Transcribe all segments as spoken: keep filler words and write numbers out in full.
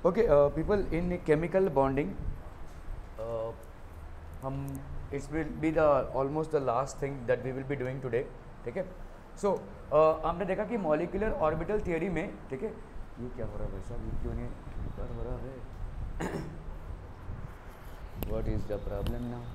Okay, uh, people, in chemical bonding, uh, हम it will be the almost the last thing that we will be doing today. ठीक है. So uh, हमने देखा कि molecular orbital theory में, ठीक है, ये क्या हो रहा है भाई साहब, ये क्यों नहीं कर हो रहा है? What is the problem now?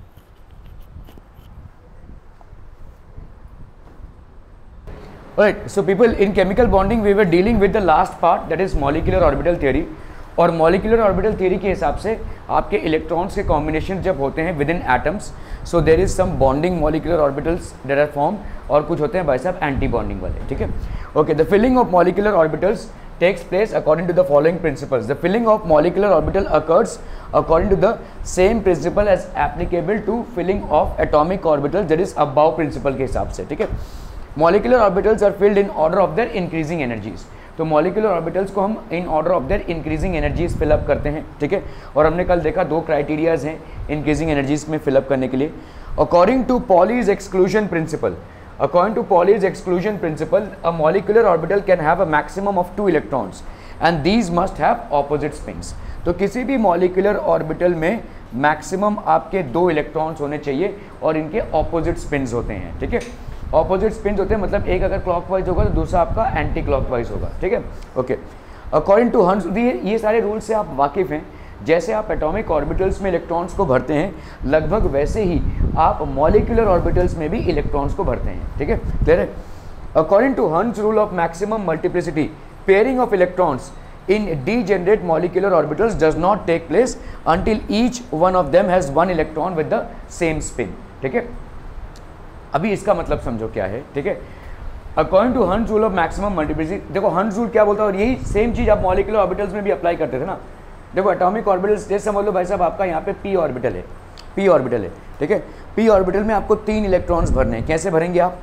Alright, so people, in chemical bonding we were dealing with the last part, that is molecular orbital theory. और मॉलिक्यूलर ऑर्बिटल थ्योरी के हिसाब से आपके इलेक्ट्रॉन्स के कॉम्बिनेशन जब होते हैं within atoms, so there is some bonding molecular orbitals that are form, और कुछ होते हैं भाई साहब एंटी बॉन्डिंग वाले. ठीक है. Okay, the filling of molecular orbitals takes place according to the following principles. The filling of molecular orbital occurs according to the same principle as applicable to filling of atomic orbitals, that is above principle के हिसाब से. ठीक है. Molecular orbitals are filled in order of their increasing energies. तो molecular orbitals को हम in order of their increasing energies fill up करते हैं. ठीक है. और हमने कल देखा दो क्राइटेरियाज हैं इंक्रीजिंग एनर्जीज में फिलअप करने के लिए. According to Pauli's exclusion principle, according to Pauli's exclusion principle, a molecular orbital can have a maximum of two electrons and these must have opposite spins. तो किसी भी मॉलिक्यूलर ऑर्बिटल में maximum आपके दो इलेक्ट्रॉन्स होने चाहिए और इनके ऑपोजिट स्पिन्स होते हैं. ठीक है. ऑपोजिट स्पिन होते हैं, मतलब एक अगर क्लॉकवाइज होगा तो दूसरा आपका एंटी क्लॉकवाइज होगा. ठीक है. ओके. अकॉर्डिंग टू हंस, ये सारे रूल से आप वाकिफ़ हैं. जैसे आप एटॉमिक ऑर्बिटल्स में इलेक्ट्रॉन्स को भरते हैं, लगभग वैसे ही आप मॉलिक्यूलर ऑर्बिटल्स में भी इलेक्ट्रॉन्स को भरते हैं. ठीक है. क्लियर है. According to Hund's rule of maximum multiplicity, pairing of electrons in degenerate molecular orbitals does not take place until each one of them has one electron with the same spin. ठीक है. अभी इसका मतलब समझो क्या है. ठीक है. According to Hund's rule of maximum multiplicity, देखो हंस रूल क्या बोलता है, और यही सेम चीज़ आप मॉलिक्यूलर ऑर्बिटल्स में भी अप्लाई करते थे ना. देखो एटॉमिक ऑर्बिटल्स, जैसे समझ लो भाई साहब आपका यहाँ पे पी ऑर्बिटल है, पी ऑर्बिटल है. ठीक है. पी ऑर्बिटल में आपको तीन इलेक्ट्रॉन्स भरने हैं. कैसे भरेंगे आप?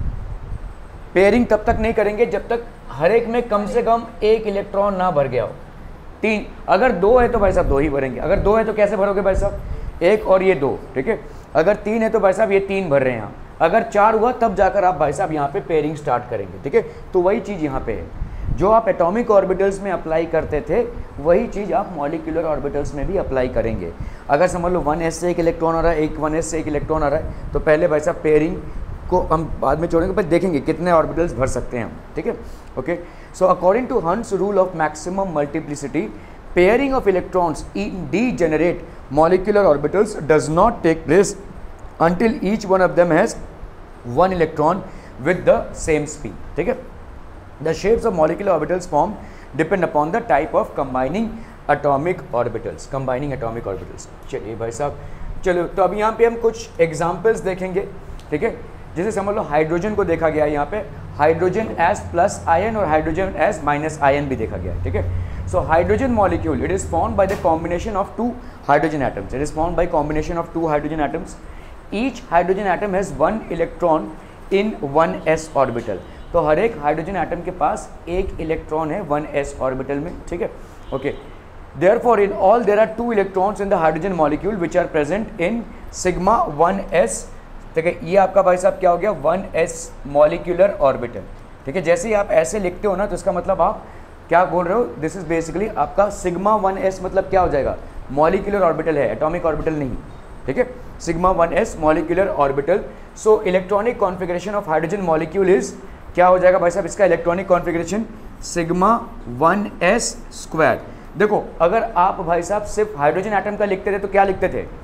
पेयरिंग तब तक नहीं करेंगे जब तक हर एक में कम से कम एक इलेक्ट्रॉन ना भर गया हो. तीन, अगर दो है तो भाई साहब दो ही भरेंगे. अगर दो है तो कैसे भरोगे भाई साहब? एक और ये दो. ठीक है. अगर तीन है तो भाई साहब ये तीन भर रहे हैं यहाँ. अगर चार हुआ तब जाकर आप भाई साहब यहाँ पे पेयरिंग स्टार्ट करेंगे. ठीक है. तो वही चीज़ यहाँ पे है, जो आप एटॉमिक ऑर्बिटल्स में अप्लाई करते थे वही चीज़ आप मॉलिक्यूलर ऑर्बिटल्स में भी अप्लाई करेंगे. अगर समझ लो वन एस से एक इलेक्ट्रॉन आ रहा है, एक वन एस से एक इलेक्ट्रॉन आ रहा है, तो पहले भाई साहब पेयरिंग को हम बाद में छोड़ेंगे, पर देखेंगे कितने ऑर्बिटल्स भर सकते हैं हम. ठीक है. Okay. So according to Hund's rule of maximum multiplicity, pairing of electrons in degenerate molecular orbitals does not take place until each one of them has one electron with the same spin. ठीक है. The shapes of molecular orbitals formed depend upon the type of combining atomic orbitals. Combining atomic orbitals. चलिए भाई साहब, चलो तो अब यहाँ पे हम कुछ एग्जाम्पल्स देखेंगे. ठीक है. जैसे समझ लो हाइड्रोजन को देखा गया है, यहाँ पे हाइड्रोजन एज प्लस आयन और हाइड्रोजन एज माइनस आयन भी देखा गया है. ठीक है. So hydrogen molecule, it is formed by the combination of two hydrogen atoms. It is formed by combination of two hydrogen atoms. Each hydrogen atom has one electron in one s orbital. तो हर एक hydrogen atom के पास एक electron है one S orbital में. ठीक है. Okay. Therefore in all there are two electrons in the hydrogen molecule which are present in sigma one s. ठीक है. ये आपका भाई साहब क्या हो गया? One s molecular orbital. ठीक है. जैसे ही आप ऐसे लिखते हो ना तो इसका मतलब आप क्या बोल रहे हो? दिस इज बेसिकली आपका सिग्मा वन एस, मतलब क्या हो जाएगा? मॉलिक्यूलर ऑर्बिटल है, एटॉमिक ऑर्बिटल नहीं. ठीक है. Sigma one s molecular orbital. So electronic configuration of hydrogen molecule is क्या हो जाएगा भाई साहब? इसका electronic configuration sigma one S square. देखो अगर आप भाई साहब सिर्फ हाइड्रोजन एटम का लिखते थे तो क्या लिखते थे?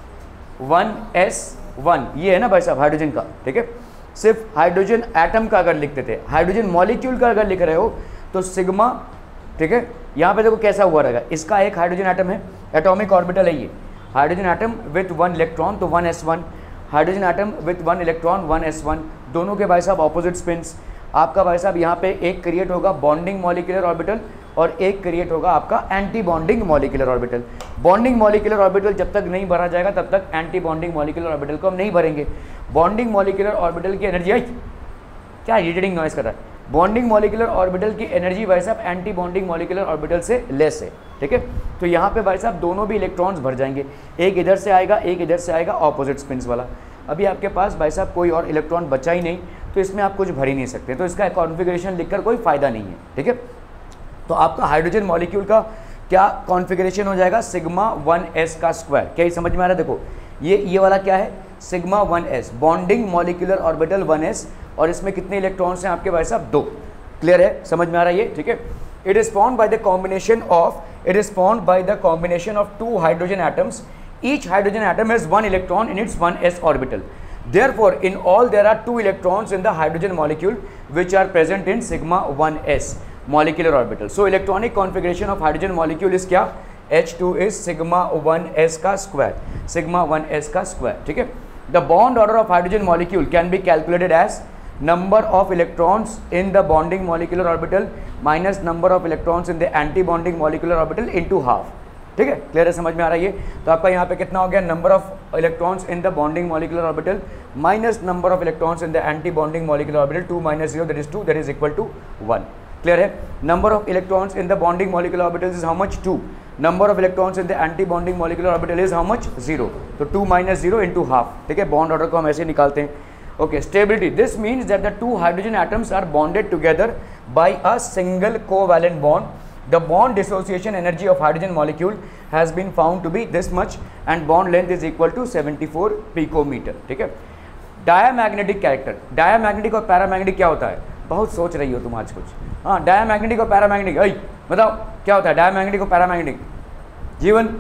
वन एस वन, ये है ना भाई साहब हाइड्रोजन का. ठीक है. सिर्फ हाइड्रोजन एटम का अगर लिखते थे, हाइड्रोजन मॉलिक्यूल का अगर लिख रहे हो तो सिग्मा. ठीक है. यहाँ पे देखो कैसा हुआ रहेगा, इसका एक हाइड्रोजन एटम है, एटॉमिक ऑर्बिटल है ये. Hydrogen atom with one electron तो one S one, hydrogen atom with one electron one S one. दोनों के भाई साहब ऑपोजिट स्पिन्स. आपका भाई साहब यहाँ पे एक क्रिएट होगा बॉन्डिंग मॉलिक्यूलर ऑर्बिटल और एक क्रिएट होगा आपका anti bonding molecular orbital. Bonding molecular orbital जब तक नहीं भरा जाएगा तब तक एंटी बॉन्डिंग मॉलिक्यूलर ऑर्बिटल को हम नहीं भरेंगे. बॉन्डिंग मॉलिक्यूलर ऑर्बिटल की एनर्जी आई क्या इरिटेटिंग नॉइस कर रहा है? बॉन्डिंग मॉलिक्यूलर ऑर्बिटल की एनर्जी भाई साहब एंटी बॉन्डिंग मॉलिक्यूलर ऑर्बिटल से लेस है. ठीक है. तो यहाँ पे भाई साहब दोनों भी इलेक्ट्रॉन्स भर जाएंगे, एक इधर से आएगा एक इधर से आएगा ऑपोजिट स्पिन्स वाला. अभी आपके पास भाई साहब कोई और इलेक्ट्रॉन बचा ही नहीं, तो इसमें आप कुछ भर ही नहीं सकते, तो इसका कॉन्फ़िगरेशन लिखकर कोई फ़ायदा नहीं है. ठीक है. तो आपका हाइड्रोजन मॉलिक्यूल का क्या कॉन्फ़िगरेशन हो जाएगा, सिग्मा वन एस का स्क्वायर। क्या ये समझ में आ रहा है? देखो ये ये वाला क्या है, sigma one s, bonding molecular orbital one S, और इसमें कितने इलेक्ट्रॉन्स हैं आपके भाई साहब, दो। क्लियर है, समझ में आ रहा है ये? ठीक है। It is formed by the combination of it is formed by the combination of two hydrogen atoms, each hydrogen atom has one electron in its one S orbital. Therefore, in all there are two electrons in the hydrogen molecule which are present in sigma one s molecular orbital. So electronic configuration of hydrogen molecule is क्या, H two is sigma one s का square, sigma one s का square, ठीक है। The bond order of hydrogen molecule can be calculated as number of electrons in the bonding molecular orbital minus number of electrons in the anti bonding molecular orbital into half। ठीक है, clear है, समझ में आ रहा है ये? तो आपका यहाँ पे कितना हो गया, number of electrons in the bonding molecular orbital minus number of electrons in the anti bonding molecular orbital, two minus zero that is two, that is equal to one. Clear है? Number of electrons in the bonding molecular orbital is how much, two. Number of electrons in the anti bonding molecular orbital is how much, zero. तो two minus zero into half, ठीक है। Bond order को हम ऐसे निकालते हैं। Okay, stability, this means that the two hydrogen atoms are bonded together by a single covalent bond. The bond dissociation energy of hydrogen molecule has been found to be this much and bond length is equal to seventy-four picometer, ठीक है। Diamagnetic character, diamagnetic और paramagnetic क्या होता है, बहुत सोच रही हो तुम आज कुछ। हाँ, डायामैग्नेटिक और पैरामैग्नेटिक, अई बताओ क्या होता है डायामैग्नेटिक और पैरामैग्नेटिक? जीवन,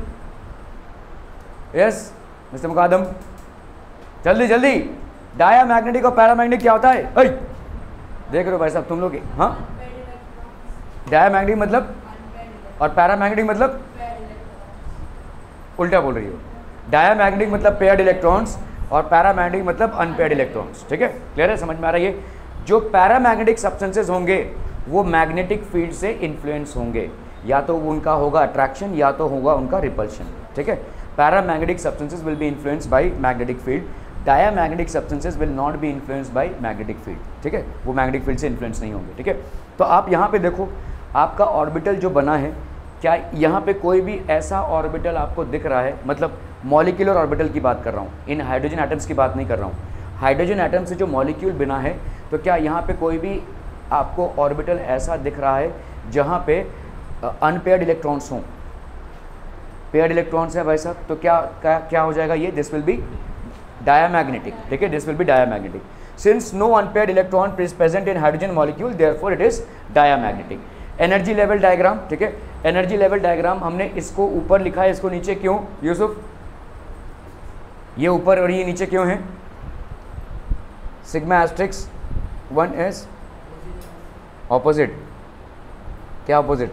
यस मिस्टर मुकादम, जल्दी जल्दी, डायामैग्नेटिक और पैरामैग्नेटिक क्या होता है? अई देख रहे हो भाई साहब तुम लोग? हाँ, डायामैग्नेटिक मतलब और पैरामैग्नेटिक मतलब उल्टा बोल रही हो। डायामैग्नेटिक मतलब पेयर्ड इलेक्ट्रॉन्स और पैरामैग्नेटिक मतलब अनपेयर्ड इलेक्ट्रॉन्स, ठीक है। क्लियर है, समझ में आ रहा है ये? जो पैरामैग्नेटिक सब्सटेंसेस होंगे वो मैग्नेटिक फील्ड से इन्फ्लुएंस होंगे, या तो उनका होगा अट्रैक्शन या तो होगा उनका रिपल्शन, ठीक है। Paramagnetic substances will be influenced by magnetic field, diamagnetic substances will not be influenced by magnetic field, ठीक है। वो मैग्नेटिक फील्ड से इन्फ्लुएंस नहीं होंगे, ठीक है। तो आप यहाँ पे देखो, आपका ऑर्बिटल जो बना है, क्या यहाँ पे कोई भी ऐसा ऑर्बिटल आपको दिख रहा है? मतलब मॉलिक्यूलर ऑर्बिटल की बात कर रहा हूँ, इन हाइड्रोजन एटम्स की बात नहीं कर रहा हूँ। हाइड्रोजन एटम से जो मॉलिक्यूल बना है, तो क्या यहाँ पे कोई भी आपको ऑर्बिटल ऐसा दिख रहा है जहाँ पे अनपेयर्ड इलेक्ट्रॉन्स हों? पेयर्ड इलेक्ट्रॉन्स है भाई साहब, तो क्या क्या क्या हो जाएगा ये? दिस विल बी डायामैग्नेटिक, ठीक है, this will be diamagnetic. Since no unpaired electron is present in hydrogen molecule, therefore it is diamagnetic. Energy level diagram, ठीक है, एनर्जी लेवल डायग्राम हमने इसको ऊपर लिखा है, इसको नीचे क्यों यूसुफ? ये ऊपर और ये नीचे क्यों है? Sigma asterisk one s opposite, क्या ऑपोजिट?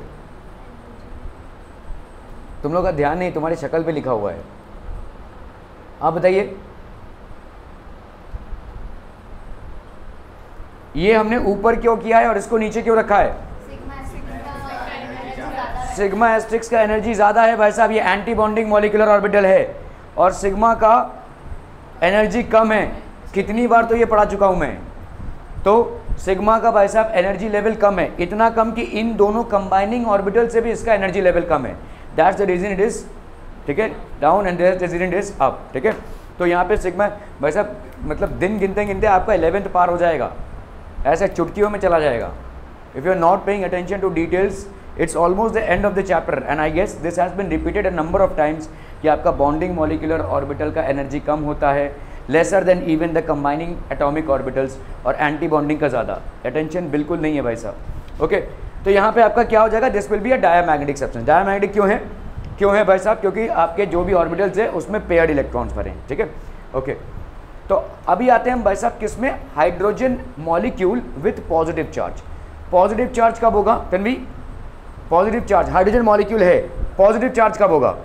तुम लोग का ध्यान नहीं, तुम्हारी शक्ल पे लिखा हुआ है। आप बताइए, ये हमने ऊपर क्यों किया है और इसको नीचे क्यों रखा है? सिग्मा एस्ट्रिक्स का एनर्जी ज़्यादा है भाई साहब, ये एंटी बॉन्डिंग मॉलिक्यूलर ऑर्बिटल है, और सिग्मा का एनर्जी कम है। कितनी बार तो ये पढ़ा चुका हूँ मैं। तो सिग्मा का भाई साहब एनर्जी लेवल कम है, इतना कम कि इन दोनों कंबाइनिंग ऑर्बिटल से भी इसका एनर्जी लेवल कम है। That's the reason it is, ठीक है, down and that's the reason it is up, ठीक है। तो यहाँ पे सिग्मा भाई साहब मतलब दिन गिनते गिनते आपका इलेवेंथ पार हो जाएगा, ऐसे चुटकियों में चला जाएगा। If you are not paying attention to details, it's almost the end of the chapter, and I guess this has been repeated a number of times कि आपका बॉन्डिंग मॉलिक्यूलर ऑर्बिटल का एनर्जी कम होता है, lesser than even the combining atomic orbitals, और anti bonding का ज़्यादा। Attention बिल्कुल नहीं है भाई साहब, ओके। तो यहाँ पे आपका क्या हो जाएगा? This will be a diamagnetic substance. Diamagnetic क्यों है? क्यों है भाई साहब? क्योंकि आपके जो भी ऑर्बिटल्स है उसमें पेयर्ड इलेक्ट्रॉन्स भरे हैं, ठीक है, ओके। तो अभी आते हैं हम भाई साहब किस में? Hydrogen molecule with positive charge. Positive charge कब होगा Tanvi? Positive charge, hydrogen molecule है, पॉजिटिव चार्ज कब होगा?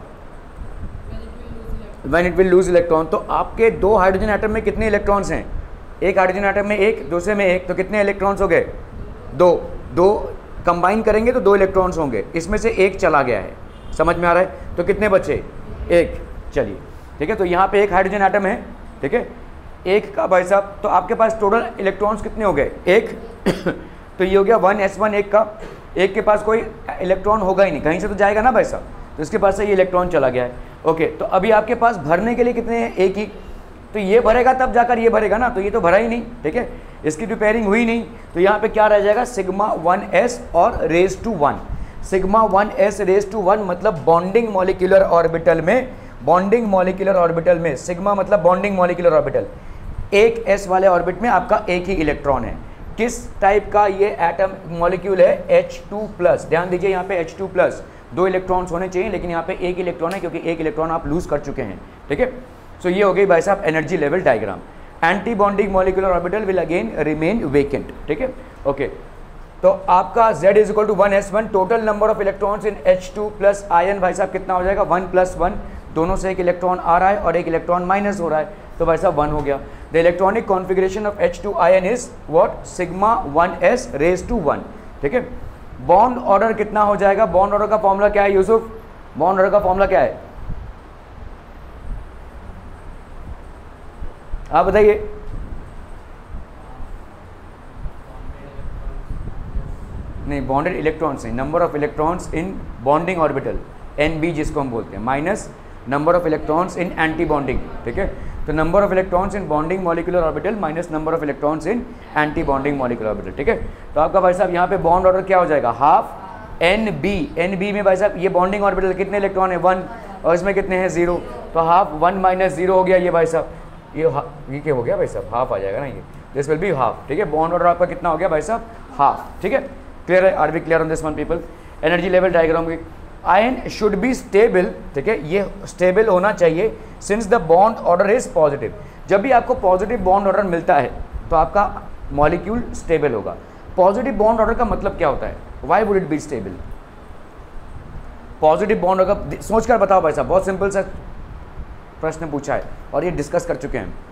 When it will lose electron. तो आपके दो हाइड्रोजन एटम में कितने इलेक्ट्रॉन्स हैं? एक हाइड्रोजन एटम में एक, दूसरे में एक, तो कितने इलेक्ट्रॉन्स हो गए? दो। दो कंबाइन करेंगे तो दो इलेक्ट्रॉन्स होंगे, इसमें से एक चला गया है, समझ में आ रहा है? तो कितने बचे? एक। चलिए ठीक है, तो यहाँ पे एक हाइड्रोजन एटम है, ठीक है, एक का भाई साहब, तो आपके पास टोटल इलेक्ट्रॉन्स कितने हो गए? एक। तो ये हो गया वन एस वन, एक का, एक के पास कोई इलेक्ट्रॉन होगा ही नहीं, कहीं से तो जाएगा ना भाई साहब, तो इसके पास से ये इलेक्ट्रॉन चला गया है, ओके। तो अभी आपके पास भरने के लिए कितने हैं? एक ही। तो ये भरेगा तब जाकर ये भरेगा ना, तो ये तो भरा ही नहीं, ठीक है, इसकी प्रिपेयरिंग हुई नहीं, तो यहाँ पे क्या रह जाएगा? सिग्मा वन एस और raise to one. Sigma one S raise to one मतलब बॉन्डिंग मॉलिक्यूलर ऑर्बिटल में, बॉन्डिंग मॉलिक्यूलर ऑर्बिटल में सिग्मा मतलब बॉन्डिंग मॉलिक्यूलर ऑर्बिटल, एक एस वाले ऑर्बिट में आपका एक ही इलेक्ट्रॉन है। किस टाइप का ये एटम मॉलिक्यूल है? H two plus. ध्यान दीजिए यहाँ पे एच टू प्लस, दो इलेक्ट्रॉन्स होने चाहिए लेकिन यहाँ पे एक इलेक्ट्रॉन है क्योंकि एक इलेक्ट्रॉन आप लूज कर चुके हैं। ठीक है, सो ये हो गई भाई साहब energy level diagram. Anti bonding molecular orbital will again remain vacant. ठीक है, ओके, तो आपका Z is equal to one S one, total number of electrons in H two plus ion भाई साहब कितना हो जाएगा? वन प्लस वन, दोनों से एक इलेक्ट्रॉन आ रहा है और एक इलेक्ट्रॉन माइनस हो रहा है तो भाई साहब वन हो गया। The electronic configuration of H two ion is what? Sigma one S raise to one. ठीक है, बॉन्ड ऑर्डर कितना हो जाएगा? बॉन्ड ऑर्डर का फॉर्मूला क्या है यूसुफ? बॉन्ड ऑर्डर का फॉर्मूला क्या है आप बताइए? नहीं, बॉन्डेड इलेक्ट्रॉन्स नहीं, number of electrons in bonding orbital, N B जिसको हम बोलते हैं, minus number of electrons in anti bonding. ठीक है, तो number of electrons in bonding molecular orbital minus number of electrons in anti bonding molecular orbital. ठीक है, तो आपका भाई साहब यहाँ पे बॉन्ड ऑर्डर क्या हो जाएगा? Half N B. N B में भाई साहब ये बॉन्डिंग ऑर्बिटल कितने इलेक्ट्रॉन है? वन, और इसमें कितने हैं? जीरो, तो हाफ वन माइनस जीरो हो गया ये भाई साहब, ये ये क्या हो गया भाई साहब? हाफ आ जाएगा ना, ये दिस विल बी हाफ। ठीक है, बॉन्ड ऑर्डर आपका कितना हो गया भाई साहब? हाफ। ठीक है, क्लियर है? Are we clear on this one people? Energy level diagram की आयन शुड बी स्टेबल। ठीक है, ये स्टेबल होना चाहिए since the bond order is positive. जब भी आपको पॉजिटिव बॉन्ड ऑर्डर मिलता है तो आपका मॉलिक्यूल स्टेबल होगा। पॉजिटिव बॉन्ड ऑर्डर का मतलब क्या होता है? Why would it be stable? Positive bond order सोच कर बताओ भाई साहब, बहुत सिंपल सा प्रश्न पूछा है और ये डिस्कस कर चुके हैं।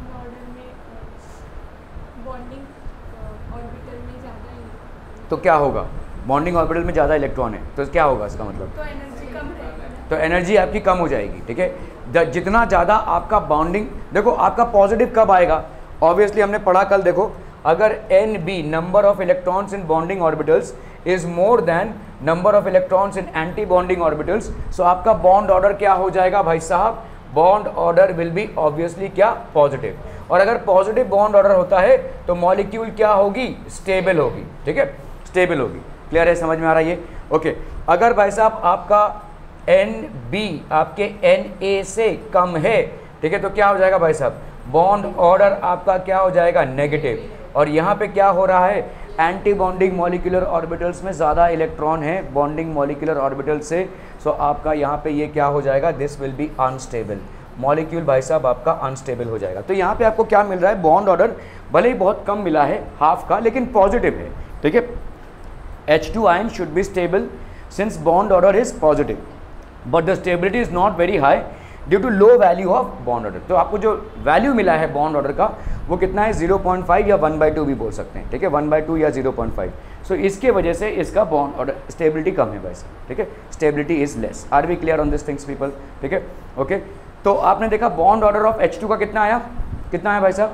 तो क्या होगा? बॉन्डिंग ऑर्बिटल में ज़्यादा इलेक्ट्रॉन है तो क्या होगा इसका मतलब? तो एनर्जी कम रहेगी, तो एनर्जी आपकी कम हो जाएगी। ठीक है, जितना ज़्यादा आपका बॉन्डिंग, देखो आपका पॉजिटिव कब आएगा? ऑब्वियसली हमने पढ़ा कल, देखो अगर N B number of electrons in bonding orbitals is more than number of electrons in anti bonding orbitals, so आपका बॉन्ड ऑर्डर क्या हो जाएगा भाई साहब? Bond order will be obviously क्या? पॉजिटिव। और अगर पॉजिटिव बॉन्ड ऑर्डर होता है तो मॉलिक्यूल क्या होगी? स्टेबल होगी। ठीक है, स्टेबल होगी। क्लियर है? समझ में आ रहा है ये? ओके, अगर भाई साहब आपका एन बी आपके एन ए से कम है, ठीक है, तो क्या हो जाएगा भाई साहब? बॉन्ड ऑर्डर आपका क्या हो जाएगा? नेगेटिव। और यहाँ पे क्या हो रहा है? एंटी बॉन्डिंग मॉलिक्यूलर ऑर्बिटल्स में ज़्यादा इलेक्ट्रॉन है बॉन्डिंग मॉलिक्यूलर ऑर्बिटल से, सो आपका यहाँ पे ये क्या हो जाएगा? This will be unstable. Molecule भाई साहब आपका अनस्टेबल हो जाएगा। तो यहाँ पे आपको क्या मिल रहा है? बॉन्ड ऑर्डर भले ही बहुत कम मिला है, हाफ का, लेकिन पॉजिटिव है। ठीक है, H two ion should be stable since bond order is positive, but the stability is not very high due to low value of bond order। तो आपको जो वैल्यू मिला है बॉन्ड ऑर्डर का वो कितना है? ज़ीरो पॉइंट फाइव या वन बाई टू भी बोल सकते हैं। ठीक है, वन बाई टू या ज़ीरो पॉइंट फाइव। सो इसके वजह से इसका बॉन्ड ऑर्डर स्टेबिलिटी कम है वैसे। ठीक है, stability is less. Are we clear on this things people? ठीक है, ओके, तो आपने देखा bond order of H two का कितना आया? कितना आया भाई साहब?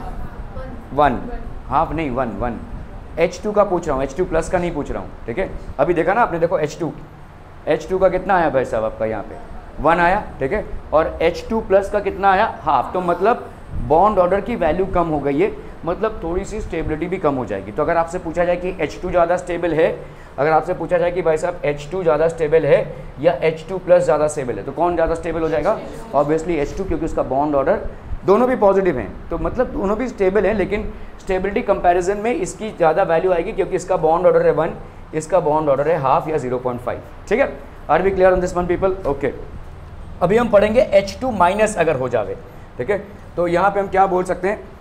वन, हाफ नहीं, वन वन। एच टू का पूछ रहा हूँ, एच टू प्लस का नहीं पूछ रहा हूँ। ठीक है, अभी देखा ना आपने, देखो एच टू एच टू का कितना आया भाई साहब? आपका यहाँ पे वन आया। ठीक है, और एच टू प्लस का कितना आया? हाफ। तो मतलब बॉन्ड ऑर्डर की वैल्यू कम हो गई है, मतलब थोड़ी सी स्टेबिलिटी भी कम हो जाएगी। तो अगर आपसे पूछा जाए कि एच टू ज़्यादा स्टेबल है, अगर आपसे पूछा जाए कि भाई साहब एच टू ज़्यादा स्टेबल है या एच टू प्लस ज़्यादा स्टेबल है, तो कौन ज़्यादा स्टेबल हो जाएगा? ऑब्वियसली एच टू, क्योंकि उसका बॉन्ड ऑर्डर, दोनों भी पॉजिटिव हैं तो मतलब दोनों भी स्टेबल हैं, लेकिन स्टेबिलिटी कंपैरिजन में इसकी ज़्यादा वैल्यू आएगी क्योंकि इसका बॉन्ड ऑर्डर है वन, इसका बॉन्ड ऑर्डर है हाफ या ज़ीरो पॉइंट फाइव। ठीक है, are we clear on this one people? Okay, अभी हम पढ़ेंगे एच टू माइनस अगर हो जावे। ठीक है, तो यहाँ पे हम क्या बोल सकते हैं?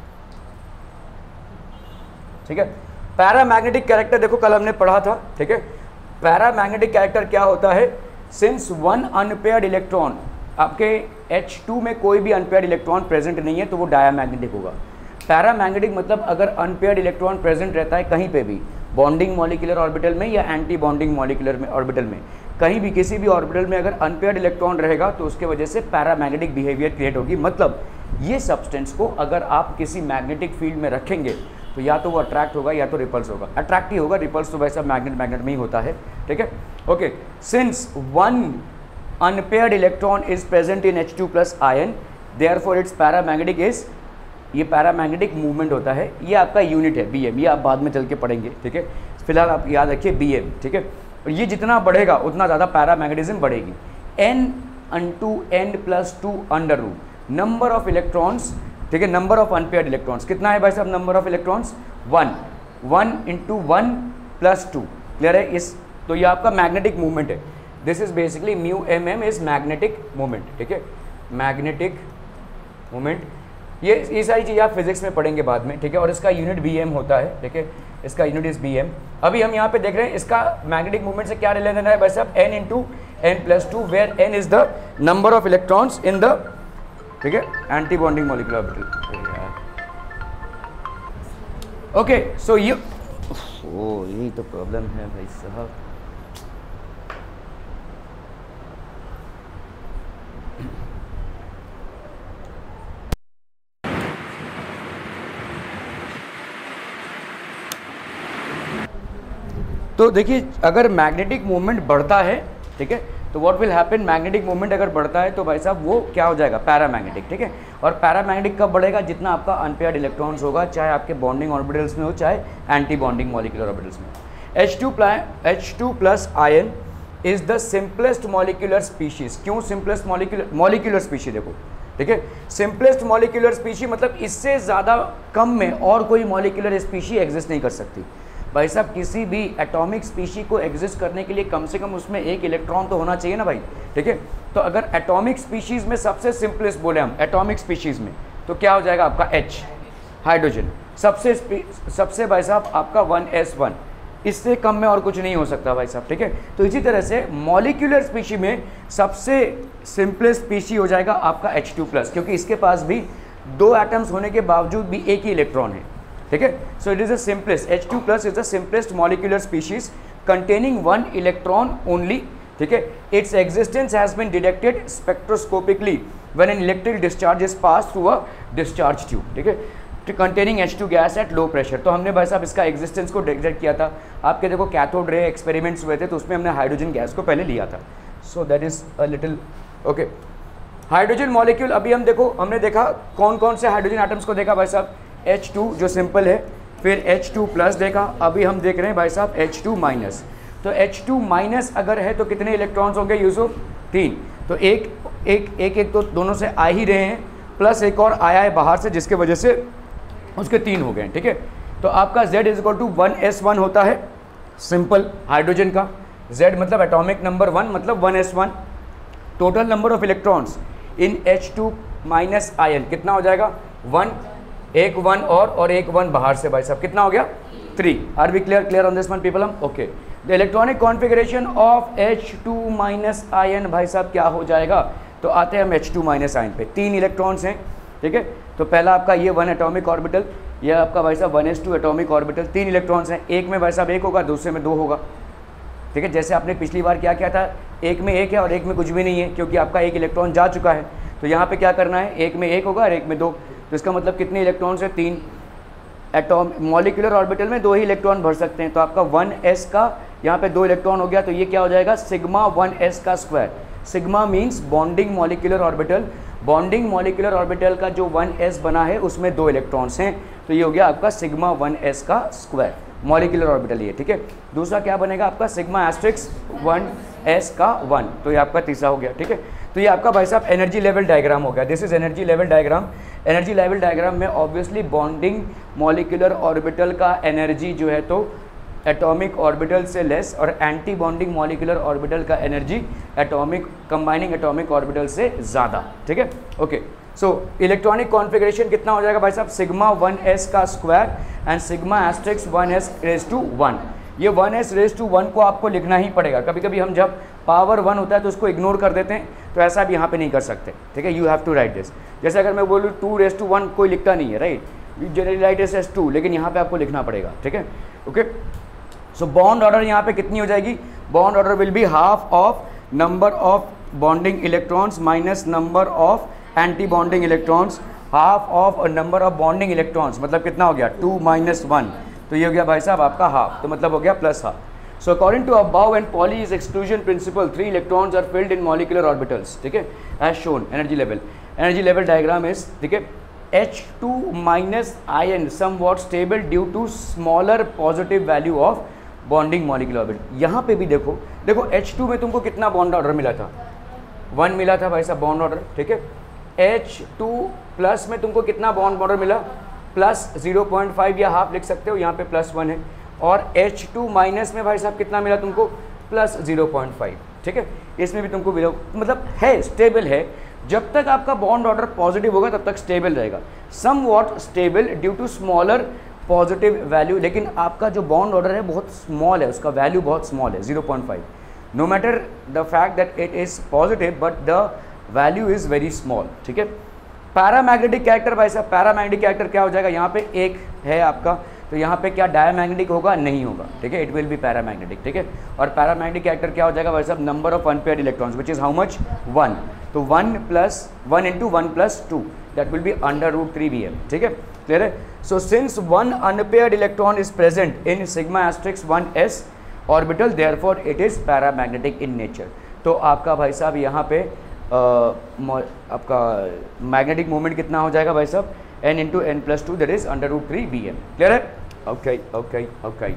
ठीक है, पैरामैग्नेटिक कैरेक्टर देखो कल हमने पढ़ा था। ठीक है, पैरामैग्नेटिक कैरेक्टर क्या होता है? सिंस वन अनपेयर्ड इलेक्ट्रॉन, आपके एच टू में कोई भी अनपेयर्ड इलेक्ट्रॉन प्रेजेंट नहीं है तो वो डायामैग्नेटिक होगा। पैरामैग्नेटिक मतलब अगर अनपेयर्ड इलेक्ट्रॉन प्रेजेंट रहता है कहीं पे भी, बॉन्डिंग मॉलिक्यूलर ऑर्बिटल में या एंटी बॉन्डिंग मॉलिक्यूलर में ऑर्बिटल में, कहीं भी किसी भी ऑर्बिटल में अगर अनपेयर्ड इलेक्ट्रॉन रहेगा तो उसके वजह से पैरामैग्नेटिक बिहेवियर क्रिएट होगी। मतलब ये सब्सटेंस को अगर आप किसी मैग्नेटिक फील्ड में रखेंगे तो या तो वो अट्रैक्ट होगा या तो रिपल्स होगा। अट्रैक्ट ही होगा, रिपल्स तो वैसा मैग्नेट मैग्नेट में ही होता है। ठीक है, okay, since one unpaired electron is present in H two plus ion, therefore it's paramagnetic is, ये पैरामैग्नेटिक मूवमेंट होता है, ये आपका यूनिट है बी एम, ये आप बाद में चल के पढ़ेंगे। ठीक है, फिलहाल आप याद रखिए बी एम। ठीक है, और ये जितना बढ़ेगा उतना ज़्यादा पैरामैग्नेटिज्म बढ़ेगी। N into N plus two under root number of electrons, ठीक है, नंबर ऑफ अनपेयर्ड इलेक्ट्रॉन्स कितना है भाई साहब, number of electrons one, one into one plus two, clear है इस, तो ये आपका मैग्नेटिक मूवमेंट है। This is basically mu M M is magnetic movement, ठीक है, मैग्नेटिक मूवमेंट। ये ये सारी चीज़ें आप फिजिक्स में पढ़ेंगे बाद में, ठीक है, और इसका यूनिट बी एम होता है, ठीक है, इसका यूनिट इज बी एम। अभी हम यहाँ पे देख रहे हैं इसका मैग्नेटिक मूवमेंट से क्या रिलेटेड है भाई साहब, n into N plus two, where n is the number of electrons in the, ठीक है, anti bonding molecular orbital. Okay so ये ओ यही तो प्रॉब्लम है भाई साहब। तो देखिए अगर मैग्नेटिक मूवमेंट बढ़ता है, ठीक है, तो what will happen, magnetic movement अगर बढ़ता है तो भाई साहब वो क्या हो जाएगा, पैरामैग्नेटिक, ठीक है। और पैरामैग्नेटिक कब बढ़ेगा, जितना आपका अनपेयर्ड इलेक्ट्रॉन्स होगा, चाहे आपके बॉन्डिंग ऑर्बिटल्स में हो चाहे एंटी बॉन्डिंग मॉलिक्यूलर ऑर्बिटल्स में। H two plus H two plus ion is the simplest molecular species. क्यों सिंपलेस्ट मॉलिक्यूलर मॉलिक्यूलर स्पीशी, देखो, ठीक है, सिंपलेस्ट मॉलिक्यूलर स्पीशी मतलब इससे ज़्यादा कम में और कोई मॉलिक्यूलर स्पीशी एग्जिस्ट नहीं कर सकती भाई साहब। किसी भी एटॉमिक स्पीशी को एग्जिस्ट करने के लिए कम से कम उसमें एक इलेक्ट्रॉन तो होना चाहिए ना भाई, ठीक है। तो अगर एटॉमिक स्पीशीज़ में सबसे सिंपलेस्ट बोले हम एटॉमिक स्पीशीज़ में, तो क्या हो जाएगा आपका H, हाइड्रोजन, सबसे सबसे भाई साहब आपका वन एस वन, इससे कम में और कुछ नहीं हो सकता भाई साहब, ठीक है। तो इसी तरह से मॉलिक्यूलर स्पीशी में सबसे सिंपलेस्ट स्पीशी हो जाएगा आपका एच टू प्लस, क्योंकि इसके पास भी दो एटम्स होने के बावजूद भी एक ही इलेक्ट्रॉन है, ठीक है। So it is the simplest, H two plus is the simplest molecular species containing one electron only, ठीक है। Its existence has been detected spectroscopically when an electric discharge is pass through a discharge tube, ठीक है, containing H two gas at low pressure. तो हमने भाई साहब इसका existence को डिटेक्ट किया था, आपके देखो कैथोड रे एक्सपेरिमेंट्स हुए थे तो उसमें हमने हाइड्रोजन गैस को पहले लिया था। So that is a little okay. Hydrogen molecule अभी हम देखो, हमने देखा कौन कौन से हाइड्रोजन एटम्स को देखा भाई साहब, एच टू जो सिंपल है, फिर एच टू प्लस देखा, अभी हम देख रहे हैं भाई साहब एच टू माइनस। तो एच टू माइनस अगर है तो कितने इलेक्ट्रॉन्स होंगे यूसुफ, तीन। तो एक एक एक एक तो दोनों से आ ही रहे हैं, प्लस एक और आया है बाहर से जिसके वजह से उसके तीन हो गए, ठीक है। तो आपका Z is equal to one S one होता है सिंपल हाइड्रोजन का, Z मतलब एटॉमिक नंबर वन मतलब one S one. Total number of electrons in H two minus ion कितना हो जाएगा, वन, एक वन और और एक वन बाहर से भाई साहब कितना हो गया, three. Are we clear clear on this one people हम, okay. The electronic configuration of H two minus ion भाई साहब क्या हो जाएगा, तो आते हैं हम एच टू माइनस आयन पे। तीन इलेक्ट्रॉन्स हैं, ठीक है। तो पहला आपका ये वन एटॉमिक ऑर्बिटल, ये आपका भाई साहब one S two atomic orbital, तीन इलेक्ट्रॉन्स हैं, एक में भाई साहब एक होगा, दूसरे में दो होगा, ठीक है। जैसे आपने पिछली बार क्या किया था, एक में एक है और एक में कुछ भी नहीं है, क्योंकि आपका एक इलेक्ट्रॉन जा चुका है। तो यहाँ पे क्या करना है, एक में एक होगा और एक में दो, तो इसका मतलब कितने इलेक्ट्रॉन्स है, तीन। एटॉम मॉलिक्यूलर ऑर्बिटल में दो ही इलेक्ट्रॉन भर सकते हैं, तो आपका वन एस का यहाँ पे दो इलेक्ट्रॉन हो गया, तो ये क्या हो जाएगा, सिग्मा वन एस का square. Sigma means bonding molecular orbital, bonding molecular orbital का जो वन एस बना है उसमें दो इलेक्ट्रॉन्स हैं, तो ये हो गया आपका सिग्मा वन एस का स्क्वायर, मॉलिक्यूलर ऑर्बिटल ये, ठीक है। दूसरा क्या बनेगा आपका सिग्मा एस्ट्रिक्स वन एस का वन, तो ये आपका तीसरा हो गया, ठीक है। तो ये आपका भाई साहब एनर्जी लेवल डायग्राम हो गया, this is energy level diagram. Energy level diagram में ऑब्वियसली बॉन्डिंग मॉलिक्यूलर ऑर्बिटल का एनर्जी जो है तो एटॉमिक ऑर्बिटल से लेस, और एंटी बॉन्डिंग मॉलिक्यूलर ऑर्बिटल का energy atomic combining atomic orbital से ज़्यादा, ठीक है, ओके। सो इलेक्ट्रॉनिक कॉन्फ़िगरेशन कितना हो जाएगा भाई साहब, सिग्मा वन एस का square and sigma asterisk one S raise to one. ये one S raise to one को आपको लिखना ही पड़ेगा, कभी कभी हम जब पावर वन होता है तो उसको इग्नोर कर देते हैं, तो ऐसा भी यहाँ पे नहीं कर सकते, ठीक है। You have to write this, जैसे अगर मैं बोलूँ टू रेज टू वन कोई लिखता नहीं है, right, you generally write S S two, लेकिन यहाँ पे आपको लिखना पड़ेगा, ठीक है, ओके। सो बॉन्ड ऑर्डर यहाँ पे कितनी हो जाएगी, bond order will be half of number of bonding electrons minus number of anti bonding electrons, half of number of bonding electrons, मतलब कितना हो गया, टू माइनस वन, तो ये हो गया भाई साहब आपका हाफ, तो मतलब हो गया plus half. So according to above and Pauli's exclusion principle, three electrons are filled in molecular orbitals, ठीक है, as shown. Energy level, energy level diagram is, ठीक है, H two minus ion somewhat stable due to smaller positive value of bonding molecular orbital. यहाँ पे भी देखो देखो H two में तुमको कितना बॉन्ड ऑर्डर मिला था, वन मिला था भाई साहब बॉन्ड ऑर्डर, ठीक है। एच टू प्लस में तुमको कितना बॉन्ड ऑर्डर मिला, प्लस ज़ीरो पॉइंट फाइव या हाफ लिख सकते हो, यहाँ पे प्लस वन है। और एच टू माइनस में भाई साहब कितना मिला तुमको, प्लस ज़ीरो पॉइंट फाइव, ठीक है। इसमें भी तुमको मिला, मतलब है स्टेबल है, जब तक आपका बॉन्ड ऑर्डर पॉजिटिव होगा तब तक स्टेबल रहेगा, somewhat stable due to smaller positive value. लेकिन आपका जो बॉन्ड ऑर्डर है बहुत स्मॉल है, उसका वैल्यू बहुत स्मॉल है zero point five, no matter the fact that it is positive but the value is very small, ठीक है। पैरामैग्नेटिक कैरेक्टर भाई साहब, पैरामैग्नेटिक कैरेक्टर क्या हो जाएगा, यहाँ पे एक है आपका, तो यहाँ पे क्या डायमैग्नेटिक होगा, नहीं होगा, ठीक है, इट विल बी पैरामैग्नेटिक, ठीक है। और पैरामैग्नेटिक कैरेक्टर क्या हो जाएगा भाई साहब, number of unpaired electrons which is how much, one, तो one plus one into one plus two, that will be under root three B M, ठीक है, क्लियर है। So since one unpaired electron is present in sigma asterisk one S orbital, therefore it is paramagnetic in nature. तो आपका भाई साहब यहाँ पे Uh, आपका मैग्नेटिक मोमेंट कितना हो जाएगा भाई साहब, n into N plus two, that is under root three B M, clear है। Okay okay okay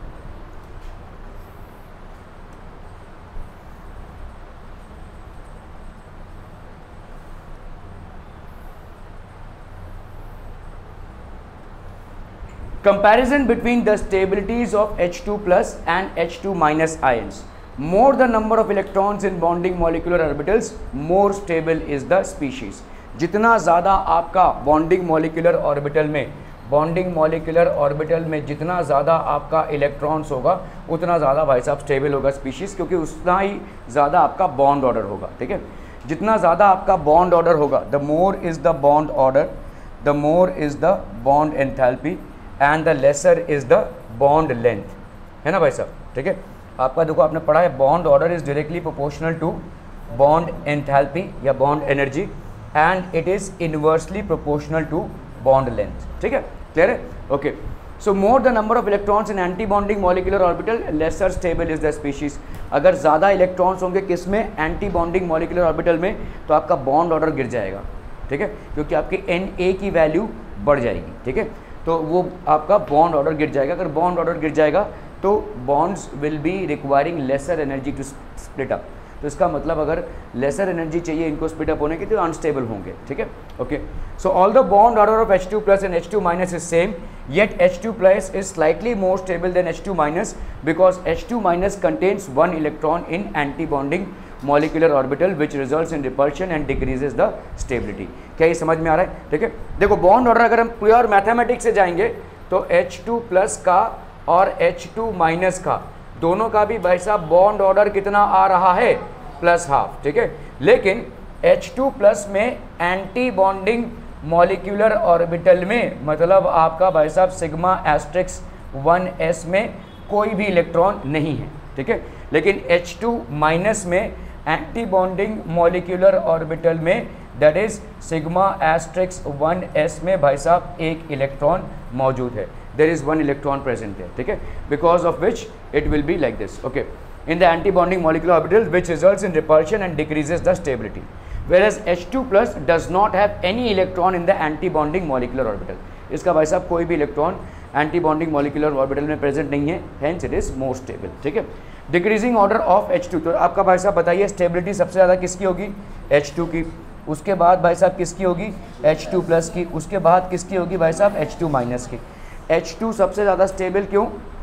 comparison between the stabilities of H two plus and H two minus ions. More the number of electrons in bonding molecular orbitals, more stable is the species. जितना ज़्यादा आपका bonding molecular orbital में bonding molecular orbital में जितना ज़्यादा आपका electrons होगा उतना ज़्यादा भाई साहब स्टेबल होगा स्पीशीज़, क्योंकि उतना ही ज़्यादा आपका बॉन्ड ऑर्डर होगा, ठीक है। जितना ज़्यादा आपका बॉन्ड ऑर्डर होगा, the more is the bond order, the more is the bond enthalpy and the lesser is the bond length, है ना भाई साहब, ठीक है। आपका देखो आपने पढ़ा है bond order is directly proportional to bond enthalpy या bond energy and it is inversely proportional to bond length, ठीक है, क्लियर है। Okay, so more the number of electrons in anti bonding molecular orbital, lesser stable is the species. अगर ज़्यादा electrons होंगे किस में, anti bonding molecular orbital में, तो आपका बॉन्ड ऑर्डर गिर जाएगा, ठीक है, क्योंकि आपकी एन ए की वैल्यू बढ़ जाएगी, ठीक है, तो वो आपका बॉन्ड ऑर्डर गिर जाएगा। अगर बॉन्ड ऑर्डर गिर जाएगा तो bonds will be requiring lesser energy to split up, तो इसका मतलब अगर लेसर एनर्जी चाहिए इनको स्प्लिट अप होने की तो अनस्टेबल होंगे, ठीक है। Okay, so all the bond order of H two plus and H two minus is same, yet H two plus is slightly more stable than H two minus because H two minus contains one electron in anti bonding molecular orbital which results in repulsion and decreases the stability. क्या ये समझ में आ रहा है, ठीक है। देखो bond order अगर हम प्योर मैथमेटिक्स से जाएंगे तो एच टू प्लस का और एच टू माइनस का दोनों का भी भाई साहब बॉन्ड ऑर्डर कितना आ रहा है, प्लस हाफ, ठीक है। लेकिन एच टू प्लस में एंटी बॉन्डिंग मॉलिक्यूलर ऑर्बिटल में मतलब आपका भाई साहब सिग्मा एस्ट्रिक्स वन एस में कोई भी इलेक्ट्रॉन नहीं है, ठीक है। लेकिन एच टू माइनस में एंटी बॉन्डिंग मॉलिक्यूलर ऑर्बिटल में that is sigma asterisk one S में भाई साहब एक इलेक्ट्रॉन मौजूद है, there is one electron present है, ठीक है, because of which it will be like this, okay, in the anti-bonding molecular orbital which results in repulsion and decreases the stability, whereas H two plus does not have any electron in the anti-bonding molecular orbital. इसका भाई साहब कोई भी electron anti-bonding molecular orbital में present नहीं है, hence it is more stable, ठीक है। Decreasing order of H two, तो आपका भाई साहब बताइए स्टेबिलिटी सबसे ज़्यादा किसकी होगी, H टू की, उसके बाद भाई साहब किसकी होगी, H टू प्लस की, उसके बाद किसकी होगी भाई साहब H टू माइनस की। H टू सबसे ज़्यादा स्टेबल क्यों,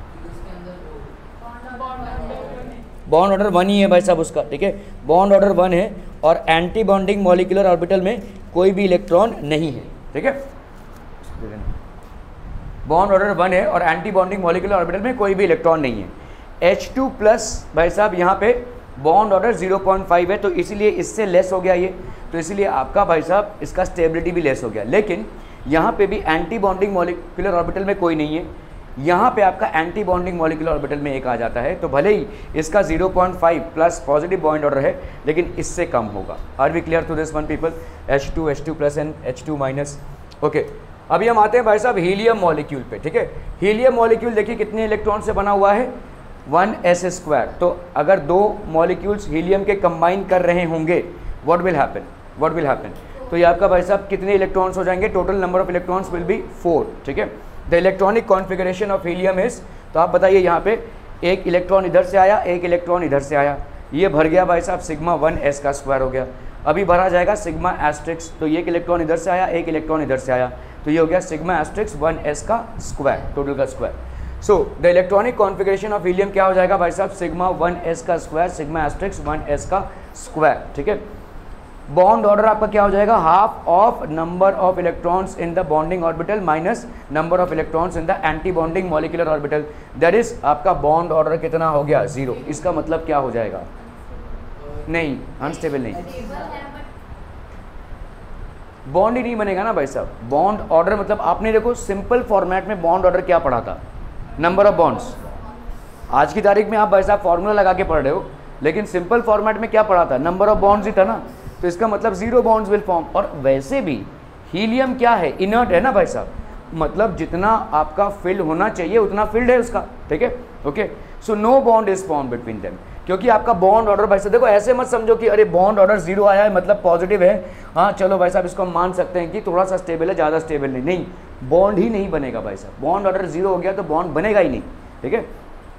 बॉन्ड ऑर्डर वन ही है भाई साहब उसका, ठीक है, बॉन्ड ऑर्डर वन है और एंटी बॉन्डिंग मॉलिक्यूलर ऑर्बिटल में कोई भी इलेक्ट्रॉन नहीं है, ठीक है। बॉन्ड ऑर्डर वन है और एंटी बॉन्डिंग मॉलिक्यूलर ऑर्बिटल में कोई भी इलेक्ट्रॉन नहीं है। एच टू प्लस भाई साहब यहाँ पे bond order zero point five है, तो इसीलिए इससे लेस हो गया ये, तो इसीलिए आपका भाई साहब इसका स्टेबिलिटी भी लेस हो गया। लेकिन यहाँ पे भी एंटी बॉन्डिंग मॉलिक्यूलर ऑर्बिटल में कोई नहीं है, यहाँ पे आपका एंटी बॉन्डिंग मॉलिक्यूलर ऑर्बिटल में एक आ जाता है, तो भले ही इसका zero point five plus positive bond order है लेकिन इससे कम होगा। Are we clear to this one people, H two, H two plus and H two minus. Okay, अभी हम आते हैं भाई साहब हीलियम मॉलिक्यूल पे, ठीक है। हीलियम मॉलिक्यूल देखिए कितने इलेक्ट्रॉन से बना हुआ है, वन एस स्क्वायर। तो अगर दो मॉलिक्यूल्स हीलियम के कंबाइन कर रहे होंगे what will happen, what will happen, तो ये आपका भाई साहब कितने इलेक्ट्रॉन्स हो जाएंगे, total number of electrons will be four, ठीक है। The electronic configuration of helium is, तो आप बताइए यहाँ पे एक इलेक्ट्रॉन इधर से आया, एक इलेक्ट्रॉन इधर से आया, ये भर गया भाई साहब सिग्मा वन एस का स्क्वायर हो गया। अभी भरा जाएगा सिग्मा एस्ट्रिक्स, तो ये एक इलेक्ट्रॉन इधर से आया, एक इलेक्ट्रॉन इधर से आया, तो ये हो गया सिग्मा एस्ट्रिक्स वन एस का स्क्वायर, टोटल का square. So the electronic configuration of helium क्या हो जाएगा भाई साहब, सिग्मा वन एस का square sigma asterisk one S का स्क्वायर, ठीक है। बॉन्ड ऑर्डर आपका क्या हो जाएगा, half of number of electrons in the bonding orbital minus number of electrons in the anti bonding molecular orbital, that is आपका bond order कितना हो गया, जीरो। इसका मतलब क्या हो जाएगा, नहीं अनस्टेबल नहीं, बॉन्ड ही नहीं बनेगा ना भाई साहब। बॉन्ड ऑर्डर मतलब आपने देखो सिंपल फॉर्मेट में बॉन्ड ऑर्डर क्या पढ़ा था, नंबर ऑफ बॉन्ड्स। आज की तारीख में आप भाई साहब फॉर्मूला लगा के पढ़ रहे हो, लेकिन सिंपल फॉर्मेट में क्या पढ़ा था, नंबर ऑफ बॉन्ड्स ही था ना, तो इसका मतलब जीरो बॉन्ड्स विल फॉर्म। और वैसे भी हीलियम क्या है, इनर्ट है ना भाई साहब, मतलब जितना आपका फिल होना चाहिए उतना फिल्ड है उसका, ठीक है, okay. So no bond is form between them, क्योंकि आपका बॉन्ड ऑर्डर भाई साहब देखो ऐसे मत समझो कि अरे बॉन्ड ऑर्डर जीरो आया है मतलब पॉजिटिव है, हाँ चलो भाई साहब इसको हम मान सकते हैं कि थोड़ा सा स्टेबल है, ज़्यादा स्टेबल नहीं, नहीं बॉन्ड ही नहीं बनेगा भाई साहब। बॉन्ड ऑर्डर जीरो हो गया तो बॉन्ड बनेगा ही नहीं, ठीक है।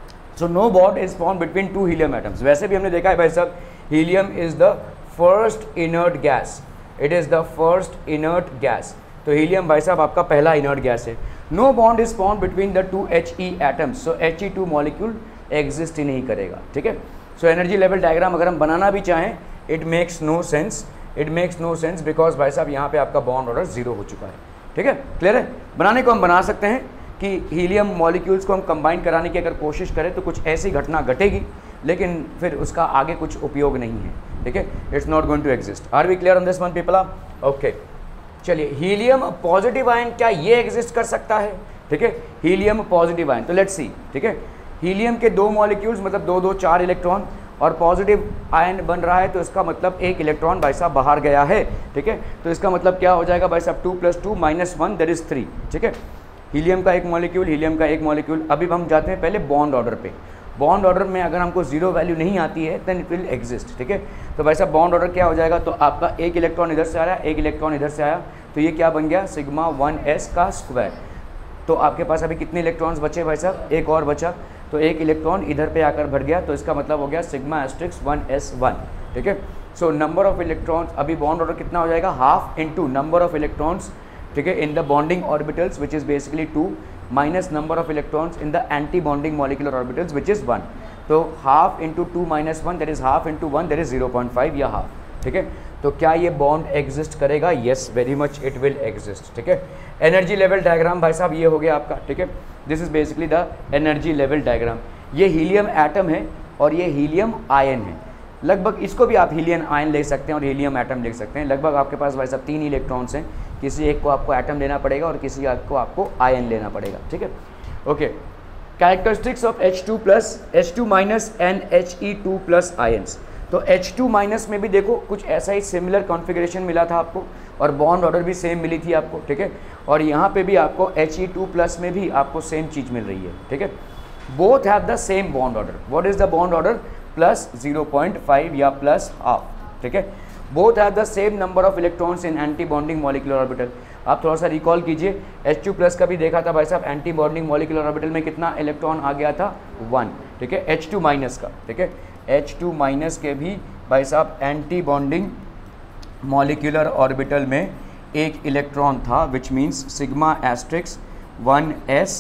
So no bond is form between two helium atoms. वैसे भी हमने देखा है भाई साहब helium is the first inert gas, it is the first inert gas, तो हीलियम भाई साहब आपका पहला इनर्ट गैस है। No bond is form between the two H E atoms, so H E two molecule exist ही नहीं करेगा, ठीक है। सो एनर्जी लेवल डायग्राम अगर हम बनाना भी चाहें it makes no sense, it makes no sense because भाई साहब यहाँ पे आपका बॉन्ड ऑर्डर जीरो हो चुका है, ठीक है, क्लियर है। बनाने को हम बना सकते हैं कि हीलियम मॉलिक्यूल्स को हम कंबाइन कराने की अगर कोशिश करें तो कुछ ऐसी घटना घटेगी, लेकिन फिर उसका आगे कुछ उपयोग नहीं है, ठीक है, it's not going to exist. Are we clear on this one people? Okay, चलिए हीलियम पॉजिटिव आयन क्या ये एग्जिस्ट कर सकता है, ठीक है, हीलियम पॉजिटिव आयन, तो लेट्स सी, ठीक है। हीलियम के दो मॉलिक्यूल्स मतलब दो दो चार इलेक्ट्रॉन और पॉजिटिव आयन बन रहा है, तो इसका मतलब एक इलेक्ट्रॉन भाई साहब बाहर गया है, ठीक है, तो इसका मतलब क्या हो जाएगा भाई साहब two plus two minus one that is three, ठीक है। हीलियम का एक मॉलिक्यूल, हीलियम का एक मॉलिक्यूल। अभी हम जाते हैं पहले बॉन्ड ऑर्डर पे। बॉन्ड ऑर्डर में अगर हमको जीरो वैल्यू नहीं आती है देन इट विल एग्जिस्ट, ठीक है। तो भाई साहब बॉन्ड ऑर्डर क्या हो जाएगा, तो आपका एक इलेक्ट्रॉन इधर से आ रहा है, एक इलेक्ट्रॉन इधर से आया, तो ये क्या बन गया सिग्मा वन एस का स्क्वायर। तो आपके पास अभी कितने इलेक्ट्रॉन्स बचे भाई साहब, एक और बचा, तो एक इलेक्ट्रॉन इधर पे आकर भर गया, तो इसका मतलब हो गया sigma asterisk one S one, ठीक है। सो नंबर ऑफ इलेक्ट्रॉन्स, अभी बॉन्ड ऑर्डर कितना हो जाएगा, half into number of electrons, ठीक है, in the bonding orbitals which is basically two minus number of electrons in the anti bonding molecular orbitals which is one. तो half into two minus one that is half into one that is zero point five या half, ठीक है। तो क्या ये bond exist करेगा, yes very much it will exist, ठीक है। एनर्जी लेवल डायग्राम भाई साहब ये हो गया आपका, ठीक है, this is basically the energy level diagram. ये हीलियम एटम है और ये हीलियम आयन है, लगभग इसको भी आप हीलियम आयन ले सकते हैं और हीलियम एटम लिख सकते हैं। लगभग आपके पास भाई साहब तीन इलेक्ट्रॉन्स हैं, किसी एक को आपको एटम लेना पड़ेगा और किसी एक को आपको आयन लेना पड़ेगा, ठीक है, okay. Characteristics of H two plus, H two minus and H E two plus ions. तो एच टू माइनस में भी देखो कुछ ऐसा ही सिमिलर कॉन्फ़िगरेशन मिला था आपको और बॉन्ड ऑर्डर भी सेम मिली थी आपको, ठीक है। और यहाँ पे भी आपको एच ई टू प्लस में भी आपको सेम चीज़ मिल रही है, ठीक है। Both have the same bond order, what is the bond order, plus zero point five या प्लस हाफ, ठीक है। Both have the same number of electrons in anti bonding molecular orbital. आप थोड़ा सा रिकॉल कीजिए, एच टू प्लस का भी देखा था भाई साहब, एंटी बॉन्डिंग मॉलिक्यूलर ऑर्बिटल में कितना इलेक्ट्रॉन आ गया था, वन, ठीक है। एच टू माइनस का, ठीक है, एच टू माइनस के भी भाई साहब एंटी बॉन्डिंग मॉलिक्यूलर ऑर्बिटल में एक इलेक्ट्रॉन था which means sigma asterisk one S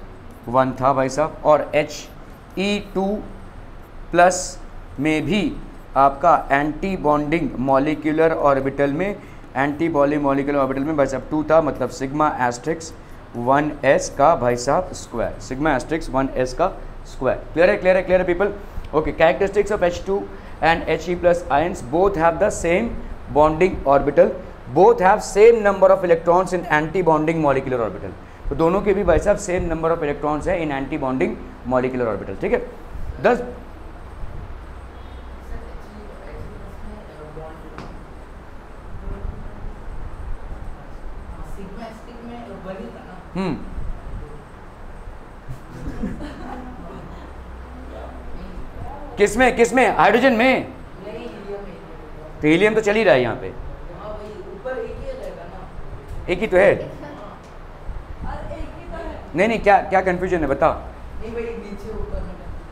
one था भाई साहब। और एच ई टू प्लस में भी आपका एंटी बॉन्डिंग मॉलिक्यूलर ऑर्बिटल में एंटी बॉली मॉलिक्यूलर ऑर्बिटल में भाई साहब टू था, मतलब सिग्मा एस्ट्रिक्स वन एस का भाई साहब square, sigma asterisk one S का स्क्वायर। क्लियर है, क्लियर है, क्लियर है people? Okay, characteristics of H two and He plus ions both have the same bonding orbital, both have same number of electrons in anti bonding molecular orbital। तो दोनों के भी भाई साहब same number of electrons है in anti bonding molecular orbital, ठीक है। दस हम्म किसमें किसमें हाइड्रोजन में, तो हीलियम तो चल ही रहा है यहाँ पे, एक ही तो है। नहीं नहीं क्या क्या कंफ्यूजन है बता।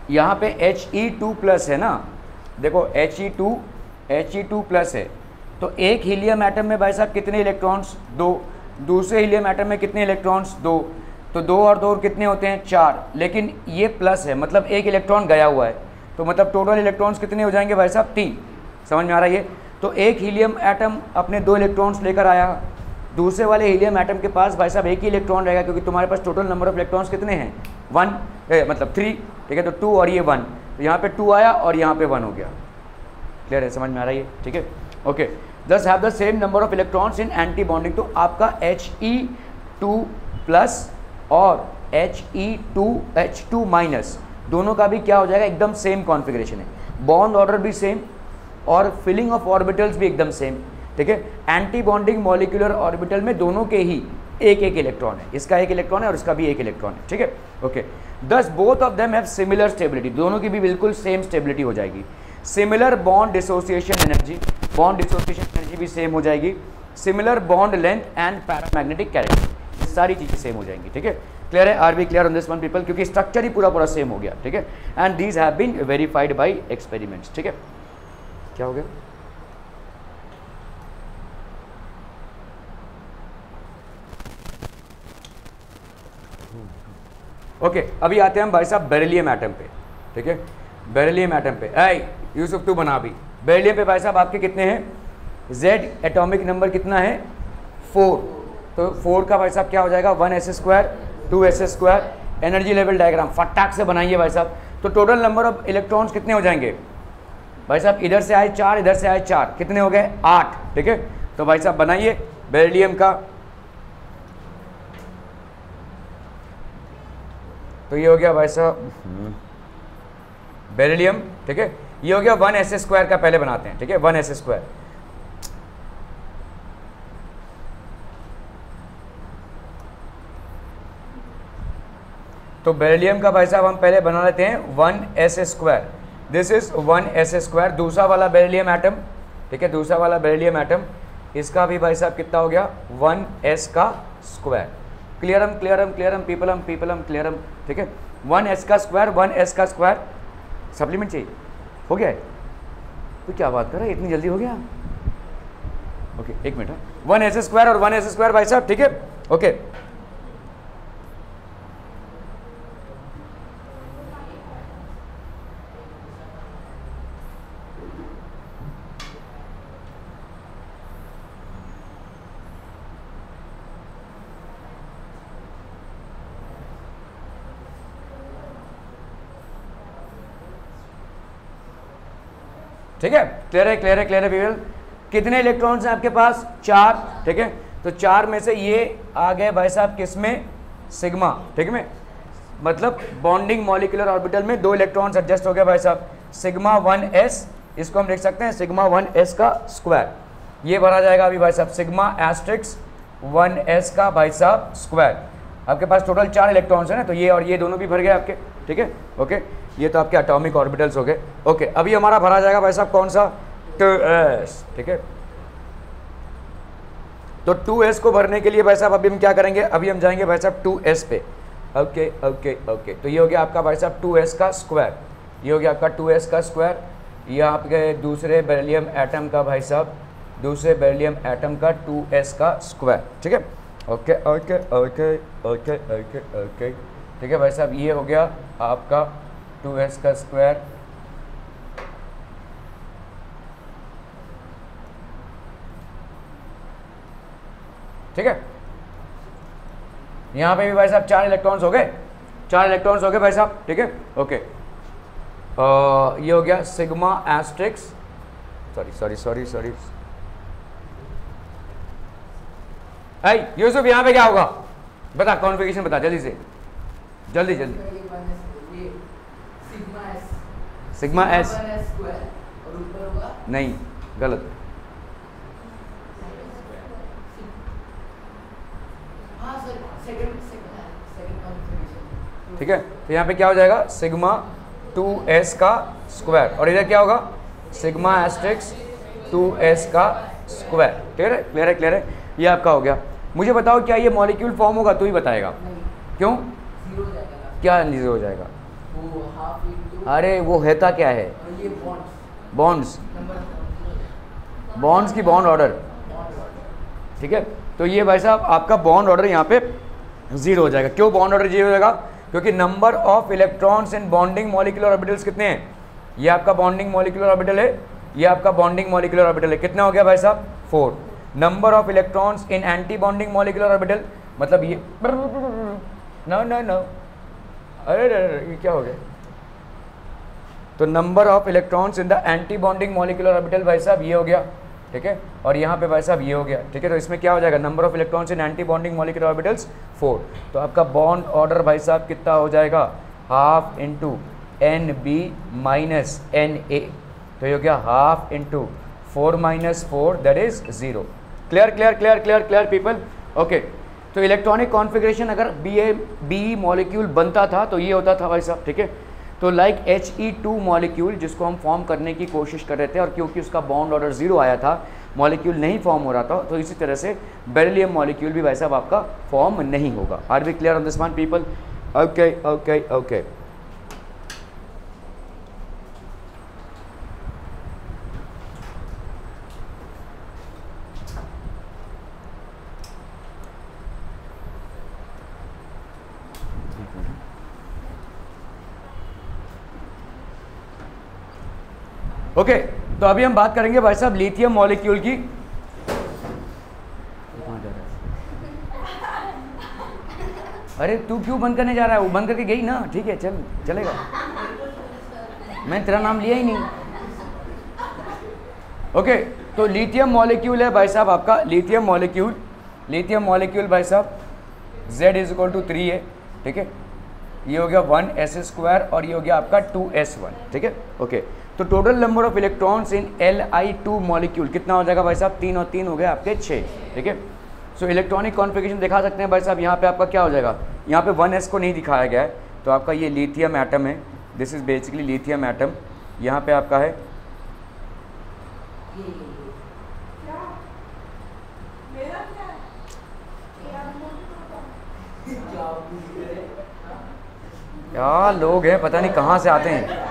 यहाँ पे एच ई टू प्लस है ना, देखो H E two H E two plus है, तो एक हीलियम एटम में भाई साहब कितने इलेक्ट्रॉन्स, दो, दूसरे हीलियम एटम में कितने इलेक्ट्रॉन्स, दो, तो दो और दो कितने होते हैं, चार, लेकिन ये प्लस है मतलब एक इलेक्ट्रॉन गया हुआ है, तो मतलब टोटल इलेक्ट्रॉन्स कितने हो जाएंगे भाई साहब, तीन। समझ में आ रहा है ये? तो एक हीलियम एटम अपने दो इलेक्ट्रॉन्स लेकर आया, दूसरे वाले हीलियम एटम के पास भाई साहब एक ही इलेक्ट्रॉन रहेगा, क्योंकि तुम्हारे पास टोटल नंबर ऑफ इलेक्ट्रॉन्स कितने हैं, वन, ए, मतलब थ्री, ठीक है, तो टू और ये वन, तो यहाँ पे टू आया और यहाँ पे वन हो गया। क्लियर है, समझ में आ रहा है ये? ठीक है, okay. Thus have the same number of electrons in anti bonding, तो आपका एच ई टू प्लस और H E two H two minus दोनों का भी क्या हो जाएगा, एकदम सेम कॉन्फ़िगरेशन है, बॉन्ड ऑर्डर भी सेम और फिलिंग ऑफ ऑर्बिटल्स भी एकदम सेम। ठीक है, एंटी बॉन्डिंग मॉलिक्यूलर ऑर्बिटल में दोनों के ही एक एक इलेक्ट्रॉन है, इसका एक इलेक्ट्रॉन है और इसका भी एक इलेक्ट्रॉन है। ठीक है, okay. Thus both of them have similar stability, दोनों की भी बिल्कुल सेम स्टेबिलिटी हो जाएगी। Similar bond dissociation energy, bond dissociation energy भी सेम हो जाएगी। Similar bond length and paramagnetic character, सारी चीज़ें सेम हो जाएंगी। ठीक है, क्लियर है? Are we clear on this one people? क्योंकि स्ट्रक्चर ही पूरा पूरा सेम हो गया। ठीक है, and these have been verified by experiments. ठीक है, क्या हो गया? ओके okay, अभी आते हैं हम भाई साहब बेरिलियम एटम पे। ठीक है, बेरिलियम एटम पे, ऐ यूसुफ तू बना अभी। बेरिलियम पे भाई साहब आपके कितने हैं, जेड एटॉमिक नंबर कितना है, फोर, तो फोर का भाई साहब क्या हो जाएगा, one S square two S square. Energy level diagram फटाक से बनाइए भाई साहब। तो टोटल नंबर ऑफ इलेक्ट्रॉन्स कितने हो जाएंगे भाई साहब, इधर से आए चार, इधर से आए चार, कितने हो गए, आठ। ठीक है, तो भाई साहब बनाइए बेरिलियम का। तो ये हो गया भाई साहब बेरिलियम। ठीक है, ये हो गया वन एस स्क्वायर का, पहले बनाते हैं। ठीक है, वन एस स्क्वायर, तो बेरिलियम का भाई साहब हम पहले बना लेते हैं one S square. This is one S square. दूसरा वाला बेरिलियम एटम, ठीक है, दूसरा वाला बेरिलियम एटम, इसका भी भाई साहब कितना हो गया, वन एस का square. Clear clear clear people people clear. ठीक है, वन एस का स्क्वायर, वन एस का स्क्वायर, सप्लीमेंट चाहिए, हो गया है? तो क्या बात कर रहा है, इतनी जल्दी हो गया? ओके, एक मिनट, वन एस स्क्वायर और वन एस स्क्वायर भाई साहब। ठीक है, ओके। ठीक है, क्लियर है, क्लियर है, क्लियर है पीपल? कितने इलेक्ट्रॉन्स हैं आपके पास, चार। ठीक है, तो चार में से ये आ गए भाई साहब किस में, सिग्मा। ठीक है, मतलब बॉन्डिंग मॉलिक्यूलर ऑर्बिटल में दो इलेक्ट्रॉन्स एडजस्ट हो गए भाई साहब, सिग्मा वन एस, इसको हम लिख सकते हैं सिग्मा वन एस का स्क्वायर। ये भरा जाएगा अभी भाई साहब सिग्मा एस्ट्रिक्स वन एस का भाई साहब स्क्वायर। आपके पास टोटल चार इलेक्ट्रॉन्स है ना, तो ये और ये दोनों भी भर गए आपके। ठीक है, ओके, ये तो आपके एटॉमिक ऑर्बिटल्स हो गए। ओके, अभी हमारा भरा जाएगा भाई साहब कौन सा, टू एस। ठीक है, तो टू एस को भरने के लिए भाई साहब अभी हम क्या करेंगे, अभी हम जाएंगे भाई साहब टू एस पे। ओके ओके ओके, तो ये हो गया आपका भाई साहब टू एस का स्क्वायर, ये हो गया आपका टू एस का स्क्वायर। ये आपके दूसरे बेरिलियम एटम का भाई साहब, दूसरे बेरिलियम एटम का टू एस का स्क्वायर। ठीक है, okay okay okay okay okay okay, ठीक है भाई साहब, ये हो गया आपका टू एस का स्क्वायर। ठीक है, यहाँ पे भी भाई साहब चार इलेक्ट्रॉन्स हो गए, चार इलेक्ट्रॉन्स हो गए भाई साहब। ठीक है, ओके, ये हो गया sigma asterisk, sorry sorry sorry sorry I यूसुफ, यहाँ पे क्या होगा बता, कॉन्फ़िगरेशन बता जल्दी से, जल्दी जल्दी। सिग्मा एस नहीं, गलत। ठीक है, तो यहाँ पे क्या हो जाएगा, सिग्मा टू एस का स्क्वायर, और इधर क्या होगा, सिग्मा एस्ट्रिक्स टू एस का स्क्वायर। क्लियर है, क्लियर है, क्लियर है, ये आपका हो गया। मुझे बताओ क्या ये मॉलिक्यूल फॉर्म होगा, तू ही बताएगा। क्यों, क्या जीरो हो जाएगा, वो हाफ इंटू, अरे वो हेता क्या है? ये बॉन्ड्स, बॉन्ड्स, नंबर बॉन्ड्स की बॉन्ड ऑर्डर, ठीक है। तो ये भाई साहब आपका बॉन्ड ऑर्डर यहाँ पे जीरो हो जाएगा। क्यों बॉन्ड ऑर्डर जीरो हो जाएगा? क्योंकि number of electrons in bonding molecular orbitals कितने हैं? ये आपका बॉन्डिंग मॉलिक्यूलर ऑर्बिटल है, ये आपका बॉन्डिंग मॉलिक्यूलर ऑर्बिटल है। कितना हो गया भाई साहब? Four. Number of electrons in anti bonding molecular orbital, मतलब ये नो नो नो, अरे ये क्या हो गया? तो number of electrons in the anti bonding molecular orbital भाई साहब ये हो गया, ठीक है। और यहाँ पे भाई साहब ये हो गया, ठीक है। तो इसमें क्या हो जाएगा? Number of electrons in anti bonding molecular orbitals four. तो आपका बॉन्ड ऑर्डर भाई साहब कितना हो जाएगा? Half into N B minus N A. तो ये हो गया half into four minus four, that is zero. Clear clear clear clear clear people? Okay. तो इलेक्ट्रॉनिक कॉन्फ़िगरेशन अगर बी ए बी मॉलिक्यूल बनता था तो ये होता था भाई साहब, ठीक है। तो like H E two molecule जिसको हम फॉर्म करने की कोशिश कर रहे थे, और क्योंकि उसका बॉन्ड ऑर्डर जीरो आया था, मॉलिक्यूल नहीं फॉर्म हो रहा था, तो इसी तरह से बेरिलियम मॉलिक्यूल भी भाई साहब आपका फॉर्म नहीं होगा। Are we clear on this one people? Okay okay okay. Okay okay, तो अभी हम बात करेंगे भाई साहब लिथियम मॉलिक्यूल की। अरे तू क्यों बंद करने जा रहा है? वो बंद करके गई ना, ठीक है चल चलेगा, मैं तेरा नाम लिया ही नहीं। ओके okay, तो लिथियम मॉलिक्यूल है भाई साहब आपका, लिथियम मॉलिक्यूल, लिथियम मॉलिक्यूल भाई साहब Z is equal to three है, ठीक है। ये हो गया वन एस स्क्वायर और ये हो गया आपका टू एस वन, ठीक है। ओके, तो total number of electrons in L I two molecule कितना हो जाएगा भाई साहब? तीन और तीन हो गए आपके छः, ठीक है। सो इलेक्ट्रॉनिक कॉन्फ़िगरेशन दिखा सकते हैं भाई साहब। यहाँ पे आपका क्या हो जाएगा? यहाँ पे वन एस को नहीं दिखाया गया है, तो आपका ये लिथियम एटम है, this is basically lithium atom. यहाँ पे आपका है क्या लोग हैं, पता नहीं कहाँ से आते हैं।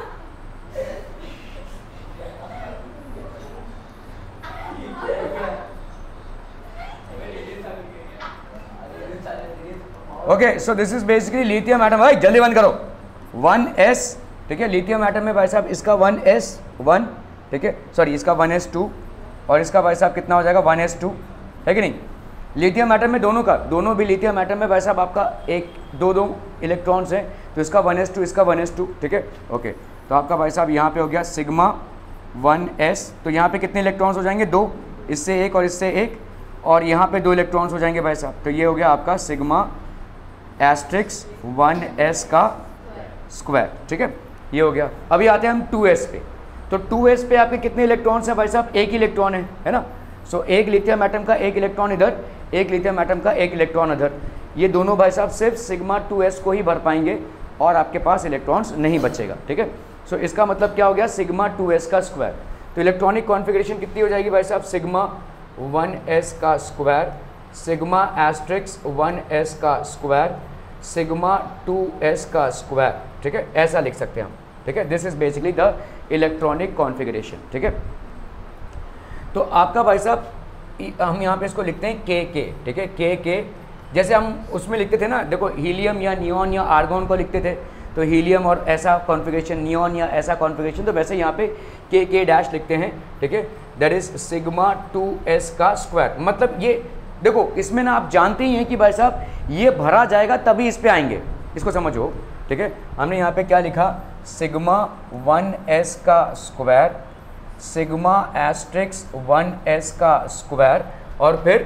Okay, so this is basically lithium atom. भाई जल्दी बंद करो। वन एस, ठीक है। लिथियम एटम में भाई साहब इसका वन एस वन, ठीक है, सॉरी इसका वन एस टू और इसका भाई साहब कितना हो जाएगा? वन एस टू, है कि नहीं? लिथियम एटम में दोनों का, दोनों भी लिथियम एटम में भाई साहब आपका एक दो दो इलेक्ट्रॉन्स हैं, तो इसका वन एस टू इसका वन एस टू, ठीक है। ओके, तो आपका भाई साहब यहाँ पे हो गया सिग्मा वन एस। तो यहाँ पे कितने इलेक्ट्रॉन्स हो जाएंगे? दो, इससे एक और इससे एक, और यहाँ पे दो इलेक्ट्रॉन्स हो जाएंगे भाई साहब। तो ये हो गया आपका सिग्मा एस्ट्रिक्स वन एस का स्क्वायर, ठीक है, ये हो गया। अभी आते हैं हम टू एस पे। तो टू एस पे आपके कितने इलेक्ट्रॉन्स हैं भाई साहब? एक इलेक्ट्रॉन है, है ना। सो so, एक लिथियम एटम का एक इलेक्ट्रॉन इधर, एक लिथियम एटम का एक इलेक्ट्रॉन इधर। ये दोनों भाई साहब सिर्फ सिग्मा टू एस को ही भर पाएंगे और आपके पास इलेक्ट्रॉन्स नहीं बचेगा, ठीक है। सो so, इसका मतलब क्या हो गया? सिग्मा टू एस का स्क्वायर। तो इलेक्ट्रॉनिक कॉन्फ़िगरेशन कितनी हो जाएगी भाई साहब? सिग्मा वन एस का square, sigma asterisk one S का स्क्वायर, सिग्मा टू एस का स्क्वायर, ठीक है, ऐसा लिख सकते हैं हम, ठीक है। This is basically the electronic configuration, ठीक है। तो आपका भाई साहब हम यहाँ पे इसको लिखते हैं के के, ठीक है, के के। जैसे हम उसमें लिखते थे ना, देखो हीलियम या नियॉन या आर्गॉन को लिखते थे, तो हीलियम और ऐसा कॉन्फ़िगरेशन, नियॉन या ऐसा कॉन्फ़िगरेशन, तो वैसे यहाँ पे के के डैश लिखते हैं, ठीक है। That is sigma two S का स्क्वायर। मतलब ये देखो, इसमें ना आप जानते ही हैं कि भाई साहब ये भरा जाएगा तभी इस पे आएंगे, इसको समझो, ठीक है। हमने यहाँ पे क्या लिखा? सिग्मा वन एस का square, sigma asterisk one S का स्क्वायर, और फिर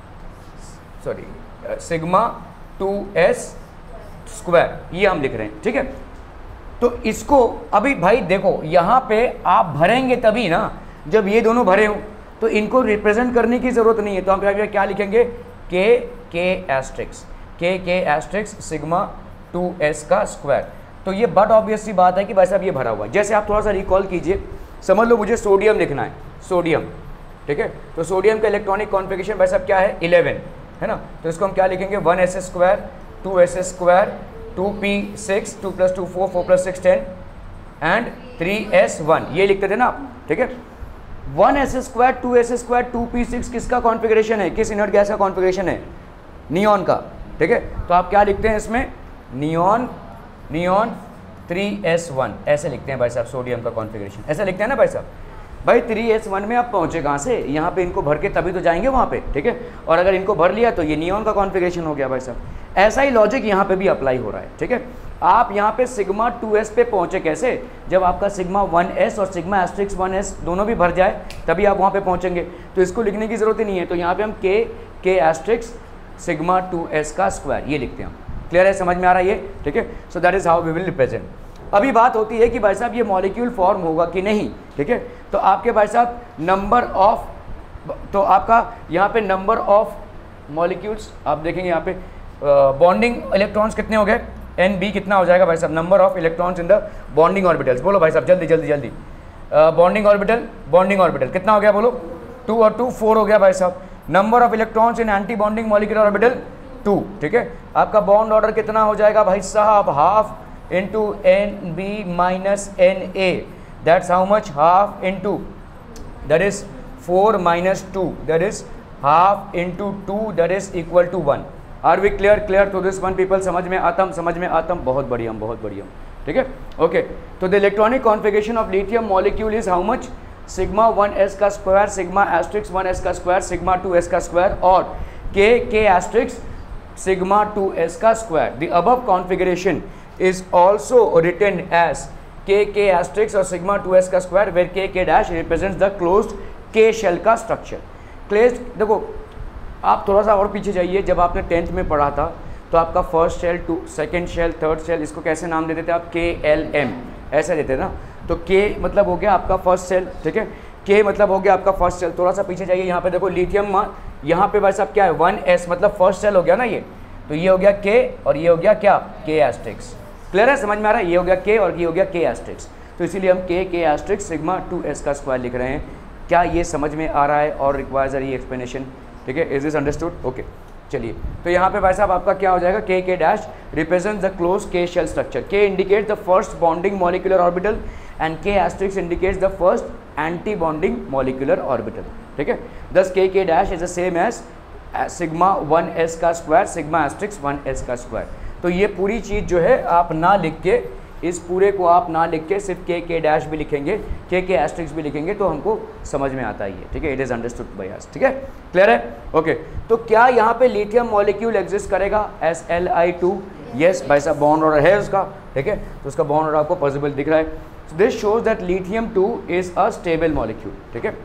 sorry sigma two S square, ये हम लिख रहे हैं, ठीक है। तो इसको अभी भाई देखो, यहाँ पे आप भरेंगे तभी ना जब ये दोनों भरे हों, तो इनको रिप्रेजेंट करने की ज़रूरत नहीं है। तो हम क्या लिखेंगे? के K asterisk, K K asterisk sigma two S का स्क्वायर। तो ये बट ऑब्वियस सी बात है कि भाई साहब ये भरा हुआ है। जैसे आप थोड़ा सा रिकॉल कीजिए, समझ लो मुझे सोडियम लिखना है, सोडियम, ठीक है। तो सोडियम का इलेक्ट्रॉनिक कॉन्फ़िगरेशन भाई साहब क्या है? इलेवन, है ना। तो इसको हम क्या लिखेंगे? One S square, two S square, two P six, two plus two four, four plus six ten and three S one, ये लिखते थे ना आप, ठीक है। One S square, two S square, two P six किसका कॉन्फ़िगरेशन है, किस इनर्ट गैस का कॉन्फ़िगरेशन है, नियॉन का, ठीक है। तो आप क्या लिखते हैं इसमें, neon neon three S one, ऐसे लिखते हैं भाई साहब सोडियम का कॉन्फ़िगरेशन, ऐसे लिखते हैं ना भाई साहब। भाई थ्री एस वन में आप पहुँचे कहाँ से, यहाँ पे इनको भर के तभी तो जाएंगे वहाँ पे, ठीक है। और अगर इनको भर लिया तो ये नियॉन का कॉन्फ़िगरेशन हो गया भाई साहब। ऐसा ही लॉजिक यहाँ पे भी अप्लाई हो रहा है, ठीक है। आप यहाँ पे सिग्मा टू एस पे पहुँचे कैसे, जब आपका सिग्मा वन एस और सिग्मा एस्ट्रिक्स वन एस दोनों भी भर जाए तभी आप वहाँ पे पहुँचेंगे। तो इसको लिखने की ज़रूरत ही नहीं है, तो यहाँ पे हम K K asterisk sigma two S का स्क्वायर ये लिखते हैं हम। क्लियर है, समझ में आ रहा है ये, ठीक है। So that is how we will represent. अभी बात होती है कि भाई साहब ये मॉलिक्यूल फॉर्म होगा कि नहीं, ठीक है। तो आपके भाई साहब नंबर ऑफ, तो आपका यहाँ पे नंबर ऑफ मॉलिक्यूल्स आप देखेंगे यहाँ पे बॉन्डिंग इलेक्ट्रॉन्स कितने हो गए, एन बी कितना हो जाएगा भाई साहब, number of electrons in the bonding orbitals. बोलो भाई साहब जल्दी जल्दी जल्दी, बॉन्डिंग ऑर्बिटल बॉन्डिंग ऑर्बिटल कितना हो गया, बोलो टू और टू फोर हो गया भाई साहब। Number of electrons in anti bonding molecular orbital two, ठीक है। आपका बॉन्ड ऑर्डर कितना हो जाएगा भाई साहब, half into N B minus N A, that's how much, half into, that is four minus two, that is half into two, that is equal to one. Are we clear clear to this one people? समझ में आतम समझ में आतम, बहुत बढ़िया बहुत बढ़िया, ठीक है। ओके, तो the electronic configuration of lithium molecule is how much, sigma one S का square, sigma asterisk one S का स्क्वायर, सिग्मा टू एस का स्क्वायर और K K asterisk sigma two S का square. The above configuration is also written as k k asterisk और sigma two S का square where k k dash represents the closed k shell का structure। closed, देखो आप थोड़ा सा और पीछे जाइए, जब आपने टेंथ में पढ़ा था तो आपका first shell, two second shell, third shell, इसको कैसे नाम देते थे आप, के एल एम ऐसा देते ना। तो k मतलब हो गया आपका फर्स्ट शेल, ठीक है, k मतलब हो गया आपका फर्स्ट शेल। थोड़ा सा पीछे जाइए, यहाँ पे देखो लिथियम, यहाँ पे भाई साहब क्या है, वन एस मतलब फर्स्ट शेल हो गया ना ये, तो ये हो गया k और ये हो गया क्या, k एस्ट्रिक्स। क्लियर है, समझ में आ रहा है, ये हो गया के और ये हो गया के एस्ट्रिक्स। तो इसीलिए हम K K asterisk sigma two S का स्क्वायर लिख रहे हैं। क्या ये समझ में आ रहा है और रिक्वायर्स अ री एक्सप्लेनेशन, ठीक है, इज दिस अंडरस्टूड, ओके। चलिए, तो यहाँ पे भाई साहब आपका क्या हो जाएगा, K K dash represent the close K shell structure, K indicate the first bonding molecular orbital and K asterisk indicates the first anti bonding molecular orbital, ठीक है। Thus K K dash is the same as sigma one S का square, sigma asterisk one S का square. तो ये पूरी चीज़ जो है आप ना लिख के, इस पूरे को आप ना लिख के सिर्फ के के डैश भी लिखेंगे, के के एस्ट्रिक्स भी लिखेंगे तो हमको समझ में आता ही है, ठीक है। It is understood by us, ठीक है, क्लियर है, ओके। तो क्या यहाँ पे लिथियम मॉलिक्यूल एग्जिस्ट करेगा, S L I two, yes भाई साहब बॉन्ड ऑर्डर है उसका, ठीक है। तो उसका बॉन्ड ऑर्डर आपको पॉसिबल दिख रहा है। So this shows that lithium two is a stable molecule, ठीक है।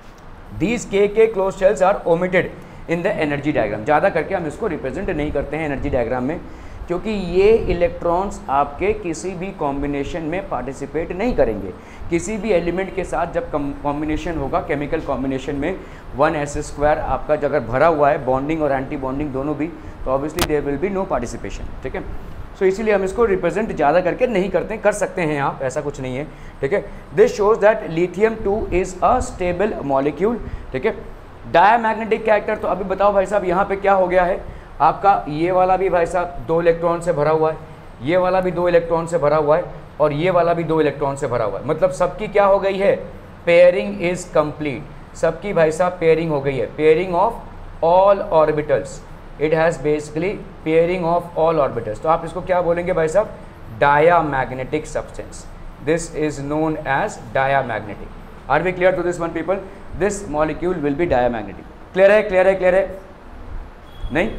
These K K close shells are omitted in the energy diagram. ज़्यादा करके हम इसको रिप्रेजेंट नहीं करते हैं एनर्जी डायग्राम में, क्योंकि ये इलेक्ट्रॉन्स आपके किसी भी कॉम्बिनेशन में पार्टिसिपेट नहीं करेंगे। किसी भी एलिमेंट के साथ जब कॉम्बिनेशन होगा, केमिकल कॉम्बिनेशन में वन एस स्क्वायर आपका अगर भरा हुआ है, बॉन्डिंग और एंटी बॉन्डिंग दोनों भी, तो obviously there will be no participation, ठीक है। सो इसीलिए हम इसको रिप्रेजेंट ज़्यादा करके नहीं करते, कर सकते हैं आप, ऐसा कुछ नहीं है, ठीक है। This shows that lithium two is a stable molecule, ठीक है। डायमैग्नेटिक कैरेक्टर, तो अभी बताओ भाई साहब यहाँ पे क्या हो गया है आपका, ये वाला भी भाई साहब दो इलेक्ट्रॉन से भरा हुआ है, ये वाला भी दो इलेक्ट्रॉन से भरा हुआ है और ये वाला भी दो इलेक्ट्रॉन से भरा हुआ है। मतलब सबकी क्या हो गई है, पेयरिंग इज कंप्लीट, सबकी भाई साहब पेयरिंग हो गई है, pairing of all orbitals, it has basically pairing of all orbitals. तो आप इसको क्या बोलेंगे भाई साहब, diamagnetic substance, this is known as diamagnetic. Are we clear to this one people, this molecule will be diamagnetic. Clear है, clear है, clear है, नहीं?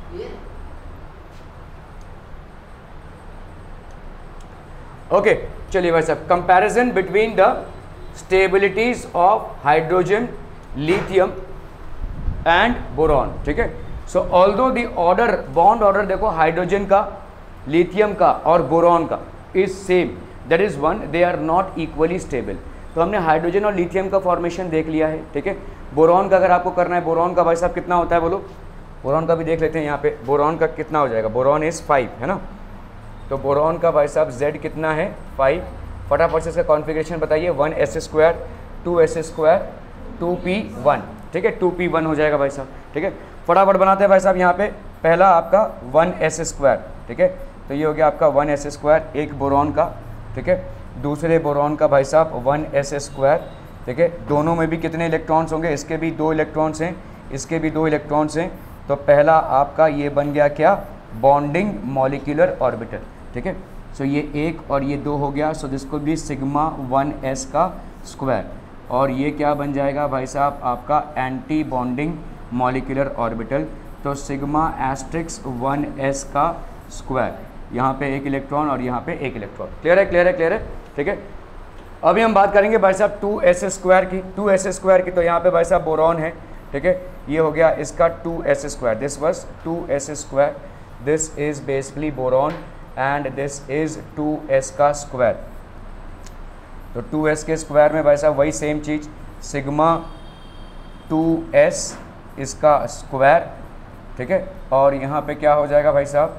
ओके okay, चलिए भाई साहब, comparison between the stabilities of hydrogen, lithium and boron, ठीक है। So although the order, bond order देखो हाइड्रोजन का, लिथियम का और बोरॉन का is same, that is one, they are not equally stable. तो हमने हाइड्रोजन और लिथियम का फॉर्मेशन देख लिया है, ठीक है। बोरॉन का अगर आपको करना है, बोरॉन का भाई साहब कितना होता है बोलो, बोरॉन का भी देख लेते हैं यहाँ पे, बोरॉन का कितना हो जाएगा, बोरॉन इज फाइव, है ना। तो बोरॉन का भाई साहब Z कितना है, फाइव। फटाफट से इसका कॉन्फ़िगरेशन बताइए, one S square, two S square, two P one, ठीक है, टू पी वन हो जाएगा भाई साहब, ठीक है। फटाफट बनाते हैं भाई साहब, यहाँ पे पहला आपका वन एस स्क्वायर, ठीक है, तो ये हो गया आपका वन एस स्क्वायर एक बोरॉन का, ठीक है। दूसरे बोरॉन का भाई साहब वन एस स्क्वायर, ठीक है। दोनों में भी कितने इलेक्ट्रॉन्स होंगे, इसके भी दो इलेक्ट्रॉन्स हैं, इसके भी दो इलेक्ट्रॉन्स हैं। तो पहला आपका ये बन गया क्या, बॉन्डिंग मॉलिक्यूलर ऑर्बिटल, ठीक है। सो ये एक और ये दो हो गया, सो दिस को भी सिग्मा वन एस का स्क्वायर। और ये क्या बन जाएगा भाई साहब आपका एंटी बॉन्डिंग मॉलिक्यूलर ऑर्बिटल, तो सिग्मा एस्ट्रिक्स वन एस का स्क्वायर। यहाँ पे एक इलेक्ट्रॉन और यहाँ पे एक इलेक्ट्रॉन। क्लियर है, क्लियर है, क्लियर है, ठीक है। अभी हम बात करेंगे भाई साहब टू एस स्क्वायर की, टू एस स्क्वायर की। तो यहाँ पे भाई साहब बोरॉन है, ठीक है। ये हो गया इसका two S square, this was two S square, this is basically boron and this is two S का स्क्वायर। तो टू एस के स्क्वायर में भाई साहब वही सेम चीज़, सिग्मा टू एस इसका स्क्वायर, ठीक है। और यहाँ पे क्या हो जाएगा भाई साहब,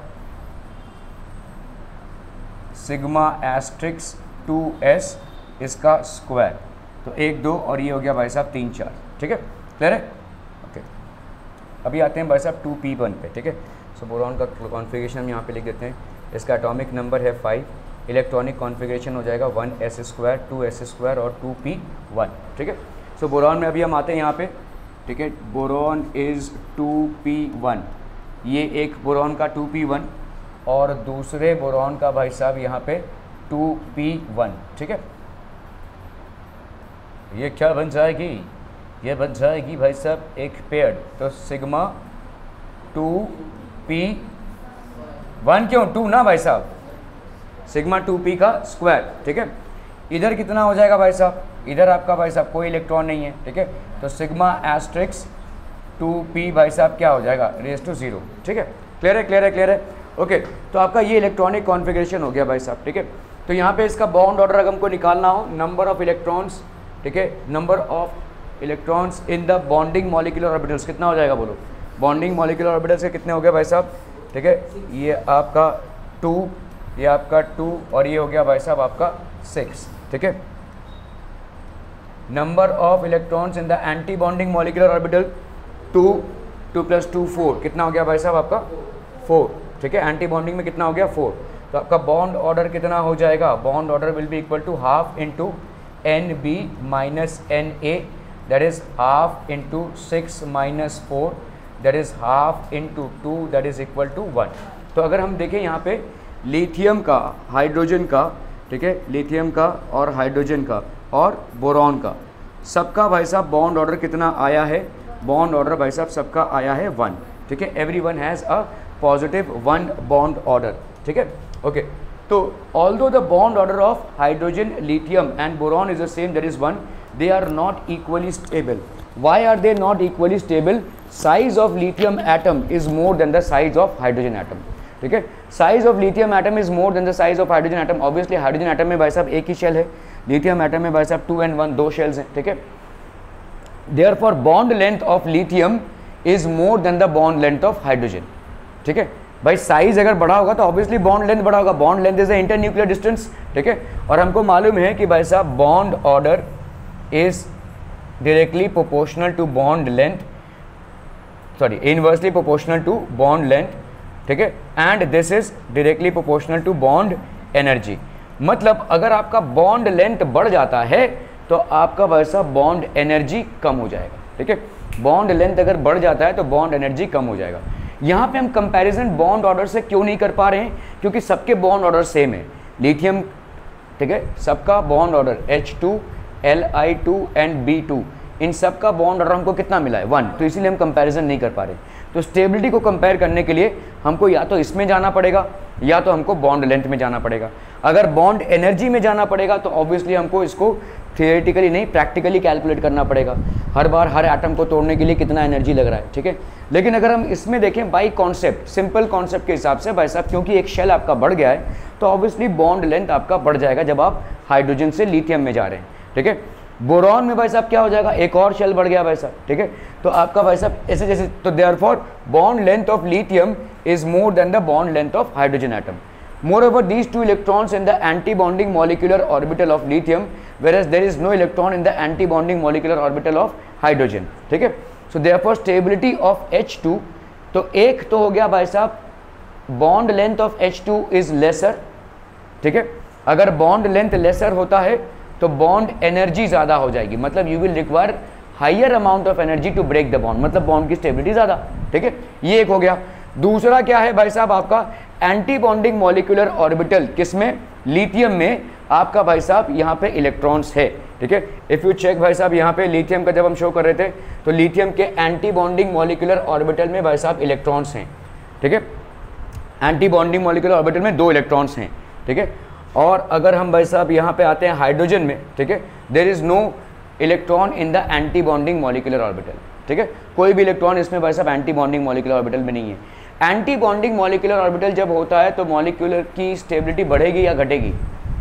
सिग्मा एस्ट्रिक्स टू एस इसका स्क्वायर। तो एक दो और ये हो गया भाई साहब तीन चार, ठीक है, क्लियर है, ओके। अभी आते हैं भाई साहब टू पी वन पे, ठीक है। सो बोरॉन का कॉन्फ़िगरेशन हम यहाँ पे लिख देते हैं, इसका एटॉमिक नंबर है फाइव, इलेक्ट्रॉनिक कॉन्फ़िगरेशन हो जाएगा one S square, two S square और टू पी वन, ठीक है। सो बोरॉन में अभी हम आते हैं यहाँ पे, ठीक है। Boron is two P one, ये एक बोरॉन का टू पी वन और दूसरे बोरॉन का भाई साहब यहाँ पे टू पी वन, ठीक है। ये क्या बन जाएगी, ये बन जाएगी भाई साहब एक पेयर, तो सिग्मा टू पी वन, क्यों टू ना भाई साहब, सिग्मा टू पी का स्क्वायर, ठीक है। इधर कितना हो जाएगा भाई साहब, इधर आपका भाई साहब कोई इलेक्ट्रॉन नहीं है, ठीक है। तो सिग्मा एस्ट्रिक्स टू पी भाई साहब क्या हो जाएगा, रेज टू जीरो, ठीक है। क्लियर है, क्लियर है, क्लियर है, ओके। तो आपका ये इलेक्ट्रॉनिक कॉन्फ़िगरेशन हो गया भाई साहब, ठीक है। तो यहाँ पे इसका बॉन्ड ऑर्डर अगर हमको निकालना हो, नंबर ऑफ इलेक्ट्रॉन्स, ठीक है, number of electrons in the bonding molecular orbitals कितना हो जाएगा बोलो, बॉन्डिंग मॉलिक्यूलर ऑर्बिटल्स के कितने हो गए भाई साहब, ठीक है। ये आपका टू, ये आपका टू और ये हो गया भाई साहब आपका सिक्स, ठीक है। Number of electrons in the anti bonding molecular orbital two, two plus two four, कितना हो गया भाई साहब आपका फोर, ठीक है। एंटी बॉन्डिंग में कितना हो गया फोर, तो आपका बॉन्ड ऑर्डर कितना हो जाएगा, bond order will be equal to half into N B minus N A, that is half into six minus four, that is half into two, that is equal to one. तो अगर हम देखें यहाँ पे lithium का, hydrogen का, ठीक है, लिथियम का और हाइड्रोजन का और बोरॉन का, सबका भाई साहब बॉन्ड ऑर्डर कितना आया है, बॉन्ड ऑर्डर भाई साहब सबका आया है वन, ठीक है। Every one has a positive one bond order, ठीक है, ओके। तो although the bond order of hydrogen, lithium and boron is the same, that is one, they are not equally stable. Why are they not equally stable? Size of lithium atom is more than the size of hydrogen atom, ठीक है। size of lithium atom is more than the size of hydrogen atom. Obviously hydrogen atom में भाई साहब एक ही shell है, lithium atom में भाई साहब टू एंड वन, दो शेल्स हैं, ठीक है। Therefore bond length of lithium is more than the bond length of hydrogen, ठीक है। भाई साइज अगर बड़ा होगा तो ऑब्वियसली बॉन्ड लेंथ बड़ा होगा, bond length is the inter nuclear distance, ठीक है। और हमको मालूम है कि भाई साहब bond order is directly proportional to bond length, sorry inversely proportional to bond length, ठीक है। And this is directly proportional to bond energy. मतलब अगर आपका बॉन्ड लेंथ बढ़ जाता है तो आपका भाई साहब बॉन्ड एनर्जी कम हो जाएगा, ठीक है। बॉन्ड लेंथ अगर बढ़ जाता है तो बॉन्ड एनर्जी कम हो जाएगा। यहाँ पे हम कंपैरिजन बॉन्ड ऑर्डर से क्यों नहीं कर पा रहे हैं, क्योंकि सबके बॉन्ड ऑर्डर सेम है। लिथियम, ठीक है, सबका bond order H two, L I two and B two, इन सब का बॉन्ड ऑर्डर हमको कितना मिला है वन, तो इसीलिए हम कंपैरिजन नहीं कर पा रहे। तो स्टेबिलिटी को कंपेयर करने के लिए हमको या तो इसमें जाना पड़ेगा या तो हमको बॉन्ड लेंथ में जाना पड़ेगा। अगर बॉन्ड एनर्जी में जाना पड़ेगा तो ऑब्वियसली हमको इसको थियोरेटिकली नहीं प्रैक्टिकली कैलकुलेट करना पड़ेगा, हर बार हर एटम को तोड़ने के लिए कितना एनर्जी लग रहा है, ठीक है। लेकिन अगर हम इसमें देखें बाई कॉन्सेप्ट, सिंपल कॉन्सेप्ट के हिसाब से भाई साहब, क्योंकि एक शेल आपका बढ़ गया है तो ऑब्वियसली बॉन्ड लेंथ आपका बढ़ जाएगा जब आप हाइड्रोजन से लिथियम में जा रहे हैं, ठीक है। बोरॉन में भाई साहब क्या हो जाएगा, एक और शेल बढ़ गया भाई साहब, ठीक है। तो आपका भाई साहब ऐसे जैसे, तो therefore bond length of lithium is more than the bond length of hydrogen atom. Moreover, these two electrons in the anti-bonding molecular orbital of lithium, whereas there is no electron in the anti-bonding molecular orbital of hydrogen, ठीक है। So therefore stability of H two, तो एक तो हो गया भाई साहब bond length of H two is lesser, ठीक है, अगर बॉन्ड लेंथ लेसर होता है तो बॉन्ड एनर्जी ज़्यादा हो जाएगी, मतलब you will require higher amount of energy to break the bond, मतलब बॉन्ड की स्टेबिलिटी ज़्यादा, ठीक है, ये एक हो गया। दूसरा क्या है भाई साहब आपका एंटी बॉन्डिंग मॉलिक्यूलर ऑर्बिटल, किसमें, लिथियम में आपका भाई साहब यहाँ पे इलेक्ट्रॉन्स है, ठीक है। इफ़ यू चेक भाई साहब यहाँ पे लिथियम का जब हम शो कर रहे थे तो लिथियम के एंटी बॉन्डिंग मॉलिक्यूलर ऑर्बिटल में भाई साहब इलेक्ट्रॉन्स हैं, ठीक है, एंटी बॉन्डिंग मॉलिक्यूलर ऑर्बिटल में दो इलेक्ट्रॉन्स हैं, ठीक है। और अगर हम भाई साहब यहाँ पे आते हैं हाइड्रोजन में, ठीक है, there is no electron in the anti bonding molecular orbital, ठीक है, कोई भी इलेक्ट्रॉन इसमें भाई साहब एंटी बॉन्डिंग मॉलिक्यूलर ऑर्बिटल में नहीं है। एंटी बॉन्डिंग मॉलिक्यूलर ऑर्बिटल जब होता है तो मॉलिक्यूलर की स्टेबिलिटी बढ़ेगी या घटेगी?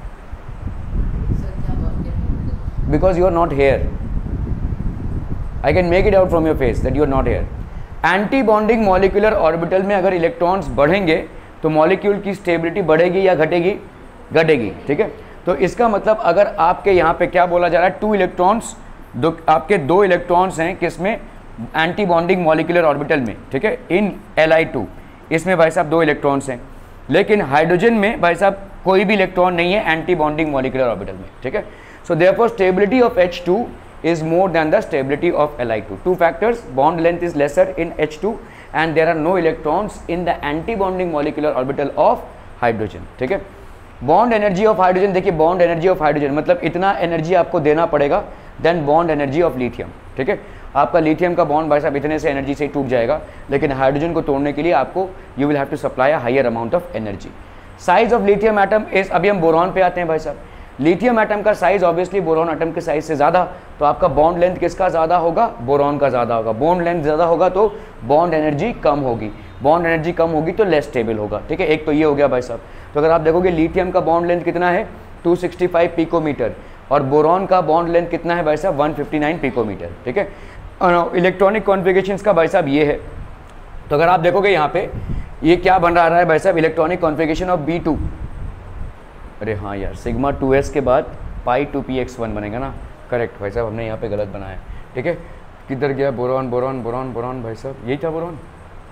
Because you are not here, I can make it out from your face that you are not here. Anti bonding molecular orbital में अगर इलेक्ट्रॉन्स बढ़ेंगे तो मॉलिक्यूल की स्टेबिलिटी बढ़ेगी या घटेगी? घटेगी, ठीक है। तो इसका मतलब अगर आपके यहाँ पे क्या बोला जा रहा है, टू इलेक्ट्रॉन्स, दो आपके दो इलेक्ट्रॉन्स हैं किसमें, एंटी बॉन्डिंग मॉलिक्यूलर ऑर्बिटल में, ठीक है, इन एल आई टू, इसमें भाई साहब दो इलेक्ट्रॉन्स हैं। लेकिन हाइड्रोजन में भाई साहब कोई भी इलेक्ट्रॉन नहीं है एंटी बॉन्डिंग मॉलिक्यूलर ऑर्बिटल में, ठीक है। So therefore stability of H two is more than the stability of L I two. Two factors, bond length is lesser in H two and there are no electrons in the anti-bonding molecular orbital of hydrogen, ठीक है। Bond energy of hydrogen, देखिए bond energy of hydrogen मतलब इतना energy आपको देना पड़ेगा then bond energy of lithium, ठीक है। आपका लिथियम का बॉन्ड भाई साहब इतने से एनर्जी से ही टूट जाएगा, लेकिन हाइड्रोजन को तोड़ने के लिए आपको you will have to supply a higher amount of energy. Size of lithium atom is, अभी हम बोरॉन पे आते हैं भाई साहब। लिथियम एटम का साइज ऑब्वियसली बोरॉन एटम के साइज से ज़्यादा, तो आपका बॉन्ड लेंथ किसका ज़्यादा होगा? बोरॉन का ज़्यादा होगा। बॉन्ड लेंथ ज़्यादा होगा तो बॉन्ड एनर्जी कम होगी, बॉन्ड एनर्जी कम होगी तो लेस स्टेबल होगा, ठीक है। एक तो ये हो गया भाई साहब। तो अगर आप देखोगे लिथियम का बॉन्ड लेंथ कितना है, टू सिक्सटी फाइव पिकोमीटर, और बोरॉन का बॉन्ड लेंथ कितना है भाई साहब, वन फिफ्टी नाइन पिकोमीटर, ठीक है। इलेक्ट्रॉनिक कॉन्फ़िगरेशंस का भाई साहब ये है। तो अगर आप देखोगे यहाँ पे ये क्या बन रहा है भाई साहब, electronic configuration of B two, अरे हाँ यार, सिग्मा टू एस के बाद pi two P X one बनेगा ना, करेक्ट भाई साहब, हमने यहाँ पे गलत बनाया, ठीक है। किधर गया बोरॉन, बोरॉन बोरॉन बोरॉन भाई साहब, यही था बोरॉन,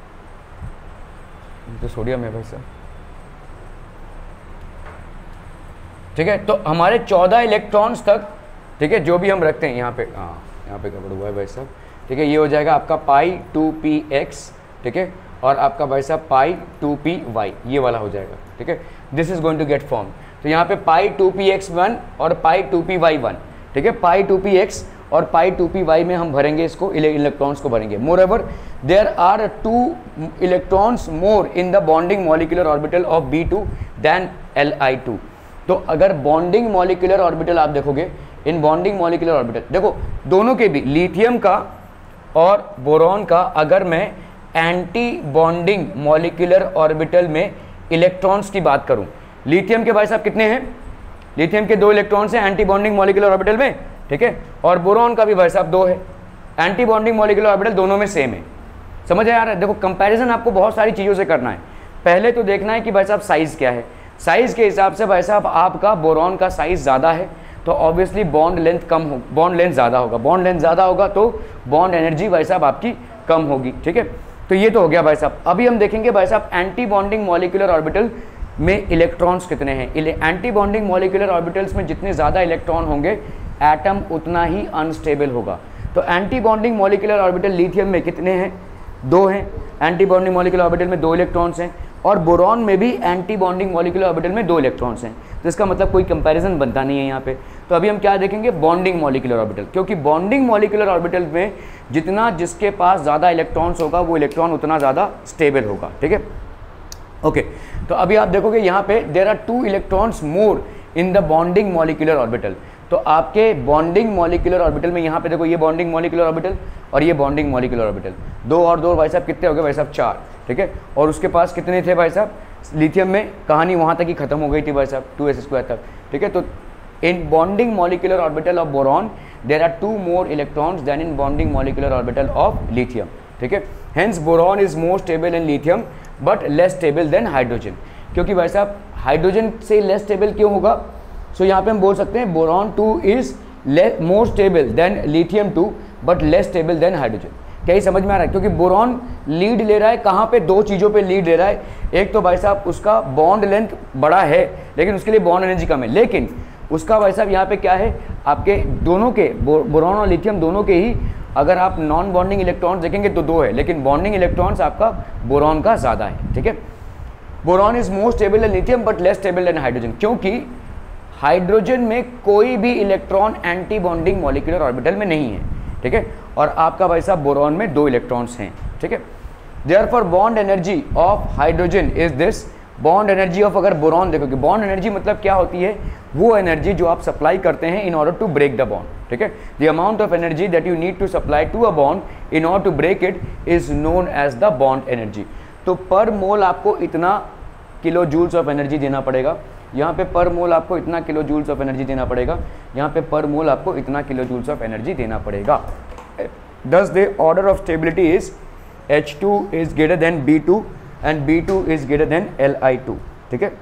तो सोडियम है भाई साहब, ठीक है। तो हमारे चौदह इलेक्ट्रॉन्स तक, ठीक है, जो भी हम रखते हैं यहाँ पे, हाँ यहाँ पे गड़बड़ हुआ है भाई साहब, ठीक है। ये हो जाएगा आपका पाई टू पी एक्स, ठीक है, और आपका भाई साहब पाई टू पी वाई, ये वाला हो जाएगा, ठीक है। This is going to get form. तो यहाँ पे pi two P X one और pi two P Y one, ठीक है। पाई टू पी एक्स और पाई टू पी वाई में हम भरेंगे इसको, इलेक्ट्रॉन्स को भरेंगे। Moreover there are two electrons more in the bonding molecular orbital of B two than L I two. तो अगर बॉन्डिंग मॉलिक्यूलर ऑर्बिटल आप देखोगे, इन बॉन्डिंग मॉलिक्यूलर ऑर्बिटल देखो दोनों के भी, लिथियम का और बोरॉन का, अगर मैं एंटी बॉन्डिंग मॉलिक्यूलर ऑर्बिटल में इलेक्ट्रॉन्स की बात करूं, लिथियम के भाई साहब कितने हैं, लिथियम के दो इलेक्ट्रॉन्स हैं एंटी बॉन्डिंग मॉलिक्यूलर ऑर्बिटल में, ठीक है, और बोरॉन का भी भाई साहब दो है। एंटी बॉन्डिंग मॉलिक्यूलर ऑर्बिटल दोनों में सेम है, समझ आ रहा है। देखो कंपैरिजन आपको बहुत सारी चीज़ों से करना है। पहले तो देखना है कि भाई साहब साइज़ क्या है, साइज़ के हिसाब से भाई साहब आपका बोरॉन का साइज़ ज़्यादा है तो ऑब्वियसली बॉन्ड लेंथ कम हो, बॉन्ड लेंथ ज़्यादा होगा, बॉन्ड लेंथ ज़्यादा होगा तो बॉन्ड एनर्जी भाई साहब आपकी कम होगी, ठीक है। तो ये तो हो गया भाई साहब। अभी हम देखेंगे भाई साहब एंटी बॉन्डिंग मॉलिक्यूलर ऑर्बिटल में इलेक्ट्रॉन्स कितने हैं। एंटी बॉन्डिंग मॉलिक्यूलर ऑर्बिटल्स में जितने ज़्यादा इलेक्ट्रॉन होंगे एटम उतना ही अनस्टेबल होगा। तो anti bonding molecular orbital lithium में कितने हैं, दो हैं, एंटी बॉन्डिंग मॉलिक्यूलर ऑर्बिटल में दो इलेक्ट्रॉन्स हैं, और बोरॉन में भी एंटी बॉन्डिंग मॉलिक्यूलर ऑर्बिटल में दो इलेक्ट्रॉन्स हैं। तो इसका मतलब कोई कंपैरिजन बनता नहीं है यहाँ पे। तो अभी हम क्या देखेंगे, बॉन्डिंग मॉलिक्यूलर ऑर्बिटल, क्योंकि बॉन्डिंग मॉलिक्यूलर ऑर्बिटल में जितना जिसके पास ज़्यादा इलेक्ट्रॉन्स होगा वो इलेक्ट्रॉन उतना ज़्यादा स्टेबल होगा, ठीक है। Okay okay. तो अभी आप देखोगे यहाँ पे there are two electrons more in the bonding molecular orbital. तो आपके बॉन्डिंग मॉलिक्यूलर ऑर्बिटल में यहाँ पे देखो, ये बॉन्डिंग मॉलिक्यूलर ऑर्बिटल और ये बॉन्डिंग मॉलिक्यूलर ऑर्बिटल, दो और दो भाई साहब कितने हो गए भाई साहब, चार, ठीक है। और उसके पास कितने थे भाई साहब, लिथियम में कहानी वहाँ तक ही खत्म हो गई थी भाई साहब, टू एस स्क्वायर तक, ठीक है। तो in bonding molecular orbital of boron there are two more electrons than in bonding molecular orbital of lithium, ठीक है। Hence boron is more stable in lithium but less stable than hydrogen. क्योंकि भाई साहब hydrogen से less stable क्यों होगा, सो so, यहाँ पे हम बोल सकते हैं boron two is more stable than lithium two but less stable than hydrogen. क्या ही समझ में आ रहा है? क्योंकि बोरॉन लीड ले रहा है कहाँ पे, दो चीज़ों पे लीड ले रहा है। एक तो भाई साहब उसका बॉन्ड लेंथ बड़ा है लेकिन उसके लिए बॉन्ड एनर्जी कम है, लेकिन उसका भाई साहब यहाँ पे क्या है, आपके दोनों के बोरॉन और लिथियम दोनों के ही अगर आप नॉन बॉन्डिंग इलेक्ट्रॉन्स देखेंगे तो दो है, लेकिन बॉन्डिंग इलेक्ट्रॉन्स आपका बोरॉन का ज़्यादा है। ठीक है, boron is more stable than lithium but less stable than hydrogen, क्योंकि हाइड्रोजन में कोई भी electron anti bonding molecular orbital में नहीं है। ठीक है, और आपका भाई साहब बोरॉन में दो इलेक्ट्रॉन्स हैं। ठीक है, therefore bond energy of hydrogen is this, bond energy of अगर बोरॉन देखोगे, बॉन्ड एनर्जी मतलब क्या होती है, वो एनर्जी जो आप सप्लाई करते हैं in order to break the bond. ठीक है, the amount of energy that you need to supply to a bond in order to break it is known as the bond energy. तो per मोल आपको इतना kilo joules of energy देना पड़ेगा, यहाँ पे पर मोल आपको इतना किलो जूल्स ऑफ एनर्जी देना पड़ेगा, यहाँ पे पर मोल आपको इतना किलो जूल्स ऑफ एनर्जी देना पड़ेगा। Thus the order of stability is H two is greater than B two and B two is greater than L I two. ठीक है,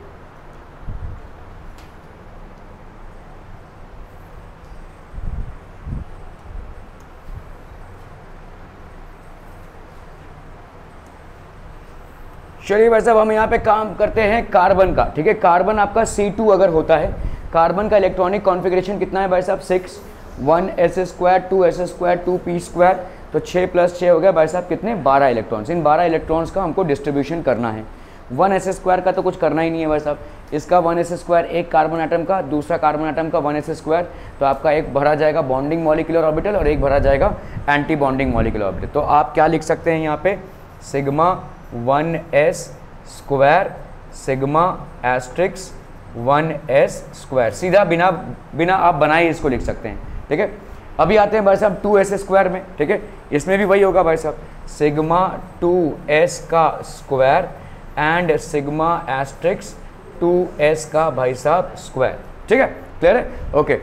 चलिए भाई साहब हम यहाँ पे काम करते हैं कार्बन का। ठीक है, कार्बन आपका सी टू अगर होता है, कार्बन का इलेक्ट्रॉनिक कॉन्फ़िगरेशन कितना है भाई साहब, six, one S square, two S square, two P square, तो छः प्लस छः हो गया भाई साहब कितने, बारह इलेक्ट्रॉन्स। इन बारह इलेक्ट्रॉन्स का हमको डिस्ट्रीब्यूशन करना है। वन एस स्क्वायर का तो कुछ करना ही नहीं है भाई साहब, इसका वन एस स्क्वायर एक कार्बन एटम का, दूसरा कार्बन एटम का वन एस स्क्वायर, तो आपका एक भरा जाएगा बॉन्डिंग मॉलिक्यूलर ऑर्बिटल और एक भरा जाएगा एंटी बॉन्डिंग मॉलिक्यूलर ऑर्बिटल। तो आप क्या लिख सकते हैं यहाँ पे, sigma one S square sigma asterisk one S square, सीधा बिना बिना आप बनाए इसको लिख सकते हैं। ठीक है, अभी आते हैं भाई साहब टू एस स्क्वायर में। ठीक है, इसमें भी वही होगा भाई साहब, सिग्मा टू एस का square and sigma asterisk two S का भाई साहब स्क्वायर। ठीक है, क्लियर है, ओके।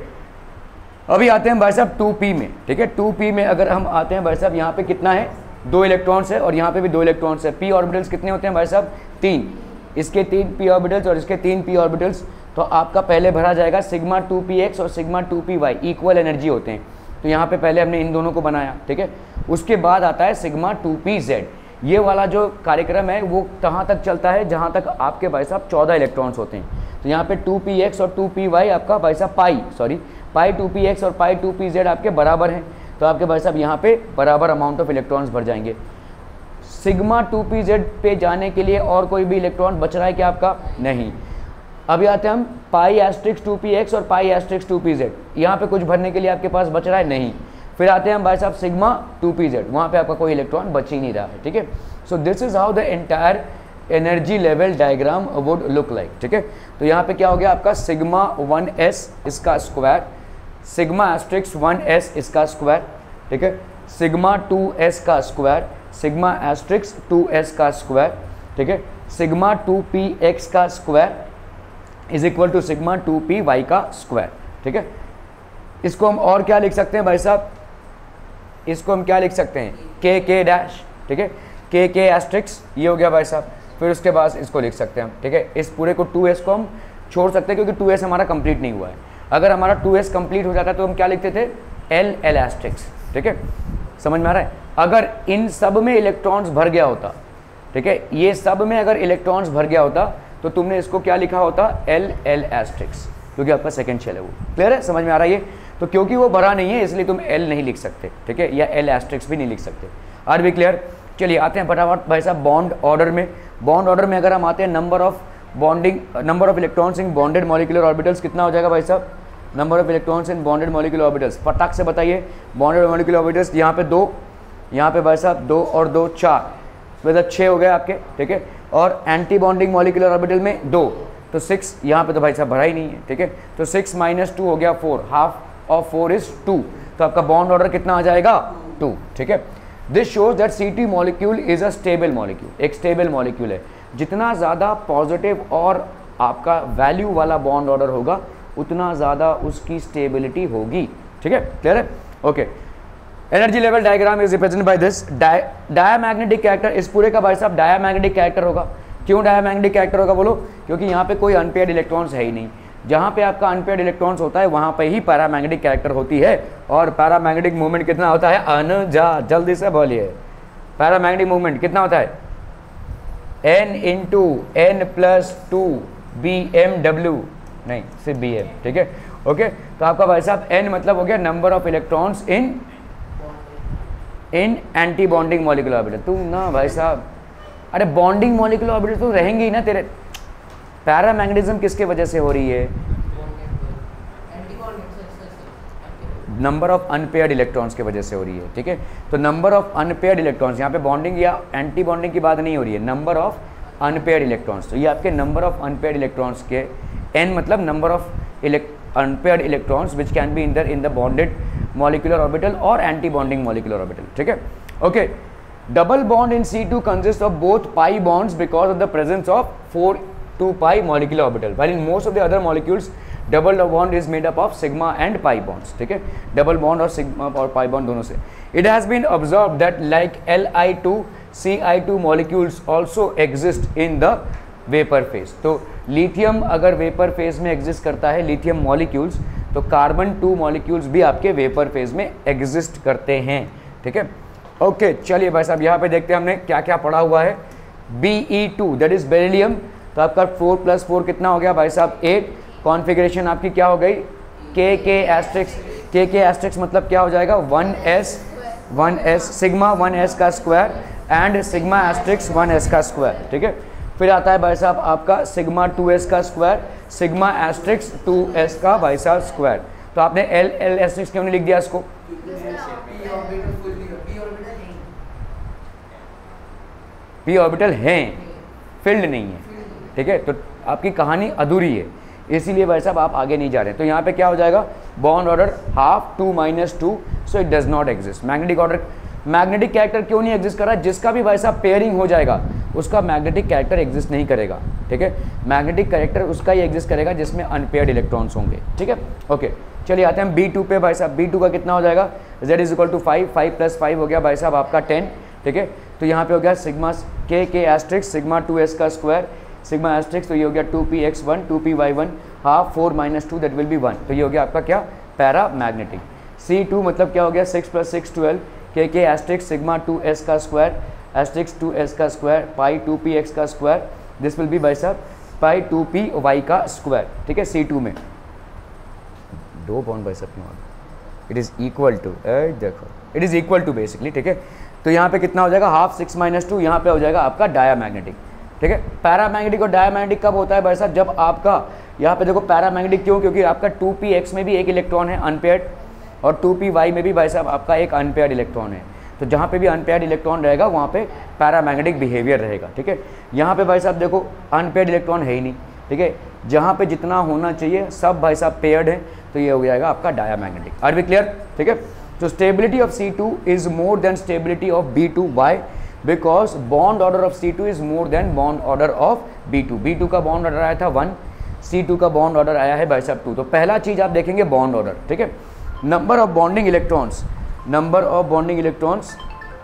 अभी आते हैं भाई साहब टू पी में। ठीक है, टू पी में अगर हम आते हैं भाई साहब, यहाँ पे कितना है, दो इलेक्ट्रॉन्स है और यहाँ पे भी दो इलेक्ट्रॉन्स है। पी ऑर्बिटल्स कितने होते हैं भाई साहब, तीन, इसके तीन पी ऑर्बिटल्स और इसके तीन पी ऑर्बिटल्स, तो आपका पहले भरा जाएगा सिग्मा टू पी एक्स और sigma two P Y, equal energy होते हैं, तो यहाँ पे पहले हमने इन दोनों को बनाया। ठीक है, उसके बाद आता है सिग्मा टू पी जेड। ये वाला जो कार्यक्रम है वो कहाँ तक चलता है, जहाँ तक आपके भाई साहब चौदह इलेक्ट्रॉन्स होते हैं। तो यहाँ पे टू पी एक्स और टू पी वाई आपका भाई साहब pi sorry pi two P x और पाई टू पी जेड आपके बराबर हैं, तो आपके भाई साहब यहाँ पे बराबर अमाउंट ऑफ इलेक्ट्रॉन्स भर जाएंगे। सिग्मा टू पी जेड पे जाने के लिए और कोई भी इलेक्ट्रॉन बच रहा है क्या आपका, नहीं। अभी आते हैं हम pi asterisk two P x और pi asterisk two P Z, यहाँ पे कुछ भरने के लिए आपके पास बच रहा है, नहीं। फिर आते हैं हम भाई साहब सिग्मा टू पी जेड, वहाँ पे आपका कोई इलेक्ट्रॉन बच ही नहीं रहा है। ठीक है, so this is how the entire energy level diagram would look like. ठीक है, तो यहाँ पे क्या हो गया आपका, सिग्मा वन एस इसका square, sigma asterisk one S इसका स्क्वायर, ठीक है, सिग्मा टू एस का square, sigma asterisk two S का स्क्वायर, ठीक है, सिग्मा टू पी एक्स का square is equal to sigma two P Y का स्क्वायर। ठीक है, इसको हम और क्या लिख सकते हैं भाई साहब, इसको हम क्या लिख सकते हैं, के के डैश। ठीक है, के के एस्ट्रिक्स ये हो गया भाई साहब, फिर उसके बाद इसको लिख सकते हैं हम। ठीक है, इस पूरे को टू एस को हम छोड़ सकते हैं क्योंकि टू एस हमारा कंप्लीट नहीं हुआ है। अगर हमारा टू एस कंप्लीट हो जाता तो हम क्या लिखते थे, एल एल एस्ट्रिक्स। ठीक है, समझ में आ रहा है। अगर इन सब में इलेक्ट्रॉन्स भर गया होता, ठीक है, ये सब में अगर इलेक्ट्रॉन्स भर गया होता तो तुमने इसको क्या लिखा होता, एल एल एस्ट्रिक्स, क्योंकि आपका सेकंड शेल है वो। क्लियर है, समझ में आ रहा है ये। तो क्योंकि वो भरा नहीं है इसलिए तुम एल नहीं लिख सकते, ठीक है, या एल एस्ट्रिक्स भी नहीं लिख सकते। आर भी क्लियर। चलिए आते हैं फटाफट भाई साहब बॉन्ड ऑर्डर में। बॉन्ड ऑर्डर में अगर हम आते हैं, number of bonding number of electrons in bonded molecular orbitals कितना हो जाएगा भाई साहब, number of electrons in bonded molecular orbitals, फटाक से बताइए। बॉन्डेड मॉलिक्यूलर ऑर्बिटल्स यहाँ पे दो, यहाँ पे भाई साहब दो और दो चार, मतलब छः हो गए आपके। ठीक है, और एंटी बॉन्डिंग मॉलिक्यूलर ऑर्बिटल में दो, तो सिक्स, यहाँ पे तो भाई साहब भरा ही नहीं है। ठीक है, तो सिक्स माइनस टू हो गया four, half of four is two, तो आपका बॉन्ड ऑर्डर कितना आ जाएगा, टू। ठीक है, this shows that C T molecule is a stable molecule, एक स्टेबल मॉलिक्यूल है। जितना ज़्यादा पॉजिटिव और आपका वैल्यू वाला बॉन्ड ऑर्डर होगा उतना ज़्यादा उसकी स्टेबिलिटी होगी। ठीक है, क्लियर है, okay. Energy level diagram is represented by this diamagnetic character. इस पूरे का भाई साहब डायमैग्नेटिक कैरेक्टर होगा। क्यों डायमैग्नेटिक कैरेक्टर होगा बोलो, क्योंकि यहाँ पे कोई अनपेयर्ड इलेक्ट्रॉन्स है ही नहीं। जहाँ पे आपका अनपेयर्ड इलेक्ट्रॉन्स होता है वहाँ पे ही पैरामैग्नेटिक कैरेक्टर होती है। और पैरामैग्नेटिक मूवमेंट कितना होता है, अन जा जल्दी से बोलिए, पैरामैग्नेटिक मूवमेंट कितना होता है, N into N plus two B M W, नहीं सिर्फ बी एम, ठीक है। ओके, तो आपका भाई साहब एन मतलब हो गया number of electrons in in anti bonding molecular orbital. तू ना भाई साहब, अरे बॉन्डिंग मॉलिक्यूलर ऑर्बिटल तो रहेंगे ही ना तेरे। पैरामैग्नेटिज्म किसके वजह से हो रही है, नंबर ऑफ अनपेयर्ड इलेक्ट्रॉन्स की वजह से हो रही है, ठीक है। तो नंबर ऑफ अनपेयर्ड इलेक्ट्रॉन्स, यहाँ पे बॉन्डिंग या एंटी बॉन्डिंग की बात नहीं हो रही है, नंबर ऑफ अनपेयर्ड इलेक्ट्रॉन्स। तो ये आपके नंबर ऑफ अनपेयर्ड इलेक्ट्रॉन्स के, एन मतलब number of unpaired electrons which can be in the in the bonded molecular orbital और एंटी बॉन्डिंग मॉलिक्यूलर ऑर्बिटल, ठीक है। Okay, double bond in C two consist of both pi bonds because of the presence of four two pi molecular orbital, while in most of the other molecules double bond is made up of sigma and pi bonds, ठीक है, double bond और sigma और pi bond दोनों से। It has been observed that like L I two C I two molecules also exist in the vapor phase। तो lithium अगर vapour phase में exist करता है, लिथियम मॉलिक्यूल्स, तो कार्बन टू मॉलिक्यूल्स भी आपके वेपर फेज में एग्जिस्ट करते हैं, ठीक है। ओके, चलिए भाई साहब यहाँ पे देखते हैं हमने क्या क्या पढ़ा हुआ है। B E two that is beryllium, तो आपका फोर प्लस फोर कितना हो गया भाई साहब, एट। कॉन्फ़िगरेशन आपकी क्या हो गई, के K asterisk, K K asterisk मतलब क्या हो जाएगा, one S one S sigma one S का square and sigma asterisk one S का स्क्वायर, ठीक है। फिर आता है भाई साहब आपका सिग्मा टू एस का square, sigma asterisk two S का भाई साहब स्क्वायर। तो आपने एल एल एस्ट्रिक्स क्यों नहीं लिख दिया इसको, पी ऑर्बिटल हैं, फिल्ड नहीं है, ठीक है। तो आपकी कहानी अधूरी है, इसीलिए भाई साहब आप आगे नहीं जा रहे। तो यहाँ पे क्या हो जाएगा, bond order half two minus two, so it does not exist. Magnetic order, magnetic character क्यों नहीं एग्जिस्ट कर रहा, जिसका भी भाई साहब पेयरिंग हो जाएगा उसका मैग्नेटिक कैरेक्टर एग्जिस्ट नहीं करेगा, ठीक है। मैग्नेटिक कैरेक्टर उसका ही एग्जिस्ट करेगा जिसमें अनपेयर्ड इलेक्ट्रॉन्स होंगे, ठीक है। ओके, चलिए आते हैं बी टू पे भाई साहब। बी टू का कितना हो जाएगा, Z is equal to five, five plus five हो गया भाई साहब आपका टेन, ठीक है। तो यहाँ पे हो गया sigma K K asterisk sigma two S का स्क्वायर, सिग्मा एस्ट्रिक्स, तो ये हो गया two P X one, two P Y one, half four minus two that will be one. तो ये हो गया आपका क्या, पैरा मैग्नेटिक। सी टू मतलब क्या हो गया, six plus six twelve, K K asterisk sigma two S का स्क्वायर, एस्ट्रिक्स टू एस का square, pi two P X का स्क्वायर, दिस विल बी भाई साहब पाई टू पी वाई का स्क्वायर, ठीक है। सी टू में दो बॉन्ड भाई साहब, इट इज़ इक्वल टू, देखो it is equal to basically, ठीक है। तो यहाँ पे कितना हो जाएगा, हाफ सिक्स माइनस टू, यहाँ पे हो जाएगा आपका डायामैग्नेटिक, ठीक है। पैरामैग्नेटिक और डायामैग्नेटिक कब होता है भाई साहब, जब आपका यहाँ पे देखो पैरामैग्नेटिक क्यों, क्योंकि आपका टू पी एक्स में भी एक इलेक्ट्रॉन है अनपेयर्ड और टू पी वाई में भी भाई साहब आपका एक अनपेयर्ड इलेक्ट्रॉन है। तो जहाँ पे भी अनपेयर्ड इलेक्ट्रॉन रहेगा वहाँ पे पैरामैग्नेटिक बिहेवियर रहेगा, ठीक है। यहाँ पे भाई साहब देखो अनपेयर्ड इलेक्ट्रॉन है ही नहीं, ठीक है। जहाँ पे जितना होना चाहिए सब भाई साहब पेयर्ड है, तो ये हो जाएगा आपका डायामैग्नेटिक। आर वी क्लियर, ठीक है। तो stability of C two is more than stability of B two, why, because bond order of C two is more than bond order of B two. B two का bond order आया था one, C two का bond order आया है भाई साहब to. तो पहला चीज आप देखेंगे बॉन्ड ऑर्डर, ठीक है। Number of bonding electrons, number of bonding electrons,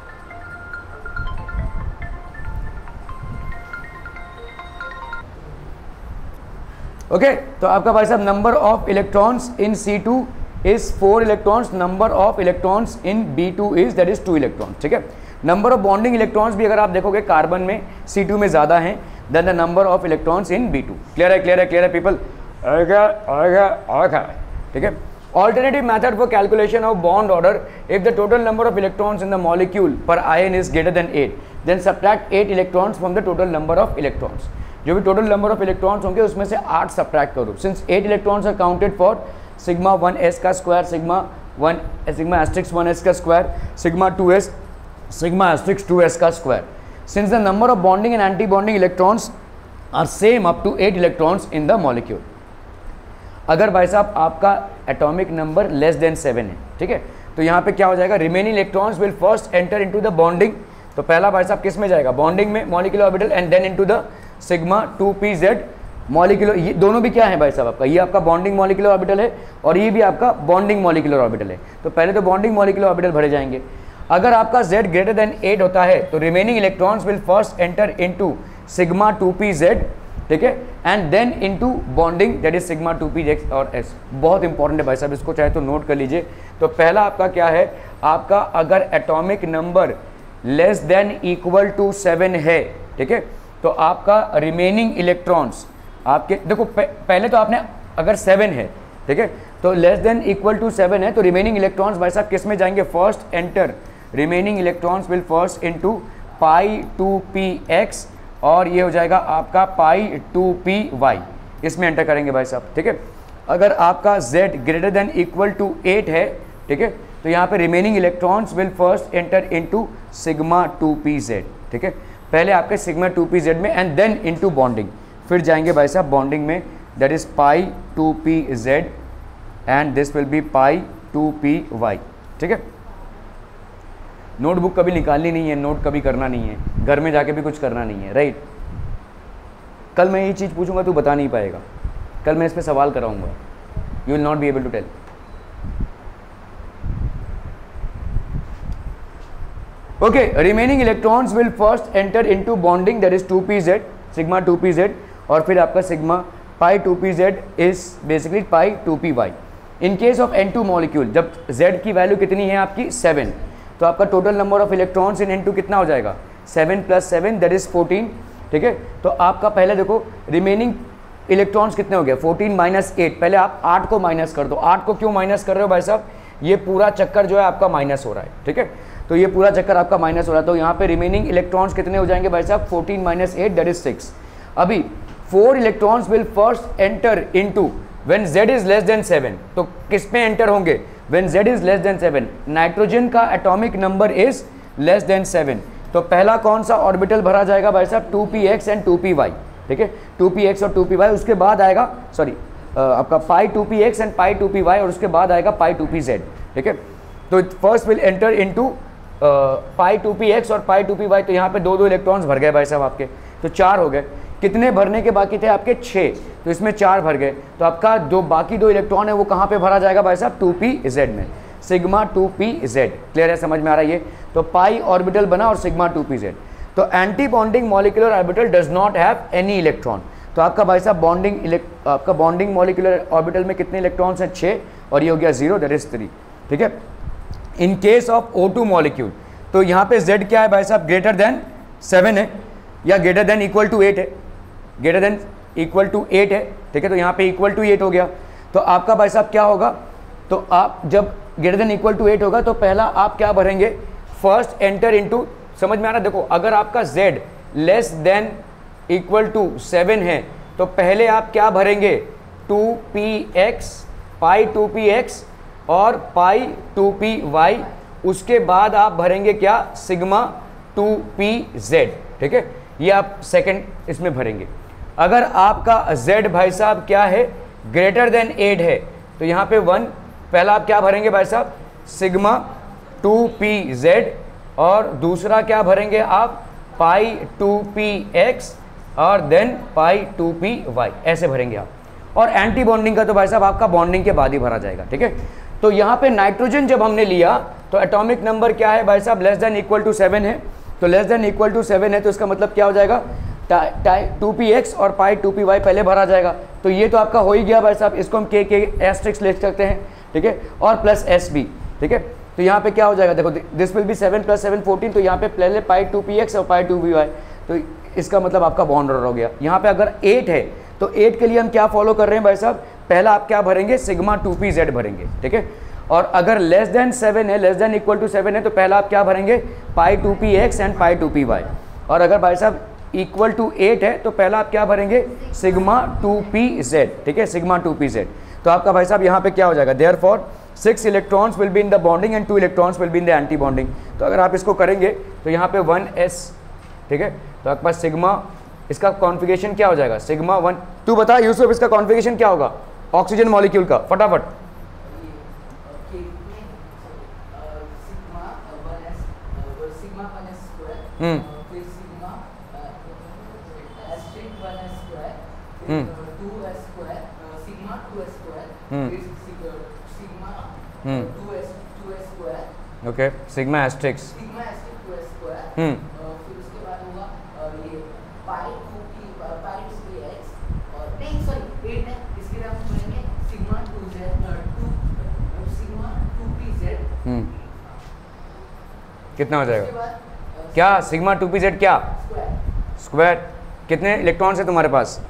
okay. तो आपका भाई साहब number of electrons in C two is four electrons, number of electrons in B two is that is two electrons, ठीक है। Number of bonding electrons भी अगर आप देखोगे कार्बन में सी टू में ज़्यादा हैं than the number of electrons in B two. Clear है, क्लियर है, क्लियर है पीपल, आएगा आएगा आएगा, ठीक है। Alternative method for calculation of bond order, if the total number of electrons in the molecule per ion is greater than eight, then subtract eight electrons from the total number of electrons. जो भी total number of electrons होंगे उसमें से आठ subtract करो. Since eight electrons are counted for sigma one s का square, sigma one sigma asterisk one s का square, sigma two s sigma asterisk two s का square. Since the number of bonding and anti-bonding electrons are same up to eight electrons in the molecule. अगर भाई साहब आपका atomic number less than seven है, ठीक है, तो यहाँ पे क्या हो जाएगा, remaining electrons will first enter into the bonding. तो पहला भाई साहब किस में जाएगा, बॉन्डिंग में, molecular orbital, and then into the sigma two P Z molecular. ये दोनों भी क्या है भाई साहब आपका, ये आपका बॉन्डिंग मॉलिक्यूलर ऑर्बिटल है और ये भी आपका बॉन्डिंग मॉलिक्यूलर ऑर्बिटल है. तो पहले तो बॉन्डिंग मॉलिक्यूलर ऑर्बिटल भरे जाएंगे. अगर आपका z ग्रेटर देन एट होता है तो remaining electrons will first enter into sigma two P Z ठीक है, and then into bonding that is sigma two P x और एस। बहुत इंपॉर्टेंट है भाई साहब, इसको चाहे तो नोट कर लीजिए। तो पहला आपका क्या है, आपका अगर atomic number less than equal to seven है, ठीक है, तो आपका रिमेनिंग इलेक्ट्रॉन्स आपके देखो पहले तो आपने अगर सेवन है, ठीक है, तो less than equal to seven है तो रिमेनिंग इलेक्ट्रॉन्स भाई साहब किस में जाएंगे, first enter remaining electrons will first into pi two P x और ये हो जाएगा आपका पाई टू पी वाई, इसमें एंटर करेंगे भाई साहब, ठीक है। अगर आपका z greater than equal to eight है, ठीक है, तो यहाँ पे remaining electrons will first enter into sigma two P Z, ठीक है, पहले आपके सिग्मा टू पी जेड में एंड देन इनटू बॉन्डिंग, फिर जाएंगे भाई साहब बॉन्डिंग में that is pi two P Z and this will be pi two P Y, ठीक है। नोटबुक कभी निकालनी नहीं है, नोट कभी करना नहीं है, घर में जाके भी कुछ करना नहीं है, राइट। कल मैं ये चीज़ पूछूंगा तू बता नहीं पाएगा, कल मैं इस पर सवाल कराऊंगा, you will not be able to tell. Okay, remaining electrons will first enter into bonding that is two P Z sigma two P Z और फिर आपका sigma pi two P Z is basically pi two P Y. In case of N two molecule जब z की value कितनी है आपकी seven, तो आपका total number of electrons in N two कितना हो जाएगा, seven plus seven that is fourteen, ठीक है। तो आपका पहले देखो रिमेनिंग इलेक्ट्रॉन्स कितने हो गए, फोर्टीन माइनस एट, पहले आप आठ को माइनस कर दो। आठ को क्यों माइनस कर रहे हो भाई साहब, ये पूरा चक्कर जो है आपका माइनस हो रहा है, ठीक है, तो ये पूरा चक्कर आपका माइनस हो रहा है। तो यहाँ पे रिमेनिंग इलेक्ट्रॉन्स कितने हो जाएंगे भाई साहब, fourteen minus eight that is six. अभी four electrons will first enter into when z is less than seven, तो किस में एंटर होंगे, when z is less than seven, nitrogen का atomic number is less than seven, तो पहला कौन सा ऑर्बिटल भरा जाएगा भाई साहब, two P x and two P Y, ठीक है, टू पी एक्स और टू पी वाई। उसके बाद आएगा सॉरी आपका pi two P x and pi two P y और उसके बाद आएगा पाई टू पी जेड, ठीक है। तो first will enter into pi two P x और पाई टू पी वाई, तो यहाँ पे दो दो इलेक्ट्रॉन्स भर गए भाई साहब आपके, तो चार हो गए। कितने भरने के बाकी थे आपके, छः, तो इसमें चार भर गए, तो आपका जो बाकी दो इलेक्ट्रॉन है वो कहाँ पे भरा जाएगा भाई साहब, टू पी जेड में, sigma two P z. Clear है, समझ में आ रहा है ये, तो पाई ऑर्बिटल बना और सिग्मा टू पी जेड। तो anti bonding molecular orbital does not have any electron, तो आपका भाई साहब बॉन्डिंग आपका बॉन्डिंग मॉलिक्यूलर ऑर्बिटल में कितने इलेक्ट्रॉन्स हैं, छः, और ये हो गया जीरो दैट इज थ्री, ठीक है। In case of O two molecule, तो यहाँ पे z क्या है भाई साहब, ग्रेटर देन सेवन है या greater than equal to eight है, greater than equal to eight है, ठीक है, तो यहाँ पे इक्वल टू एट हो गया। तो आपका भाई साहब क्या होगा, तो आप जब greater than equal to eight होगा तो पहला आप क्या भरेंगे, फर्स्ट एंटर इनटू, समझ में आ रहा है, देखो अगर आपका z less than equal to seven है तो पहले आप क्या भरेंगे, two P x pi two P x और पाई टू पी वाई, उसके बाद आप भरेंगे क्या, सिग्मा टू पी जेड, ठीक है, ये आप सेकंड इसमें भरेंगे। अगर आपका z भाई साहब क्या है, ग्रेटर देन एट है, तो यहाँ पे वन, पहला आप क्या भरेंगे भाई साहब, सिग्मा टू पी जेड और दूसरा क्या भरेंगे आप, पाई टू पी एक्स और then pi two P y, ऐसे भरेंगे आप। और एंटी बॉन्डिंग का तो भाई साहब आपका बॉन्डिंग के बाद ही भरा जाएगा, ठीक है। तो यहाँ पे नाइट्रोजन जब हमने लिया तो एटॉमिक नंबर क्या है भाई साहब, less than equal to seven है, तो less than equal to seven है तो इसका मतलब क्या हो जाएगा, टू पी एक्स और पाई टू पी वाई पहले भरा जाएगा, तो ये तो आपका हो ही गया भाई साहब, इसको हम के के एस्ट्रिक्स लिख सकते हैं, ठीक है, और प्लस एस बी, ठीक है। तो यहाँ पे क्या हो जाएगा, देखो this will be seven plus seven fourteen, तो यहाँ पे पहले पाई टू पी एक्स और पाई टू पी वाई, तो इसका मतलब आपका बॉन्ड हो गया। यहाँ पे अगर एट है तो एट के लिए हम क्या फॉलो कर रहे हैं भाई साहब, पहला आप क्या भरेंगे, सिग्मा टू पी जेड भरेंगे, ठीक है। और अगर लेस देन सेवन है, less than equal to seven है, तो पहला आप क्या भरेंगे, pi two P x and pi two P y. और अगर भाई साहब इक्वल टू एट है तो पहला आप क्या भरेंगे, सिग्मा टू पी जेड, ठीक है, सिग्मा टू पी जेड। तो आपका भाई साहब यहाँ पे क्या हो जाएगा, therefore six electrons will be in the bonding and two electrons will be in the anti bonding. तो अगर आप इसको करेंगे तो यहाँ पे वन एस, ठीक है, तो आपके पास सिग्मा, इसका कॉन्फ़िगरेशन क्या हो जाएगा, सिग्मा वन। तू बता यूसुफ इसका कॉन्फ़िगरेशन क्या होगा ऑक्सीजन मॉलिक्यूल का, फटाफट। Hmm hmm hmm okay, sigma asterisk, hmm फिर उसके बाद होगा ये pi two p pi two P x कितना हो उसके जाएगा? बाद अ, क्या सिग्मा टू पी जेड क्या स्क्वायर स्क्वायर? कितने इलेक्ट्रॉन्स है तुम्हारे पास?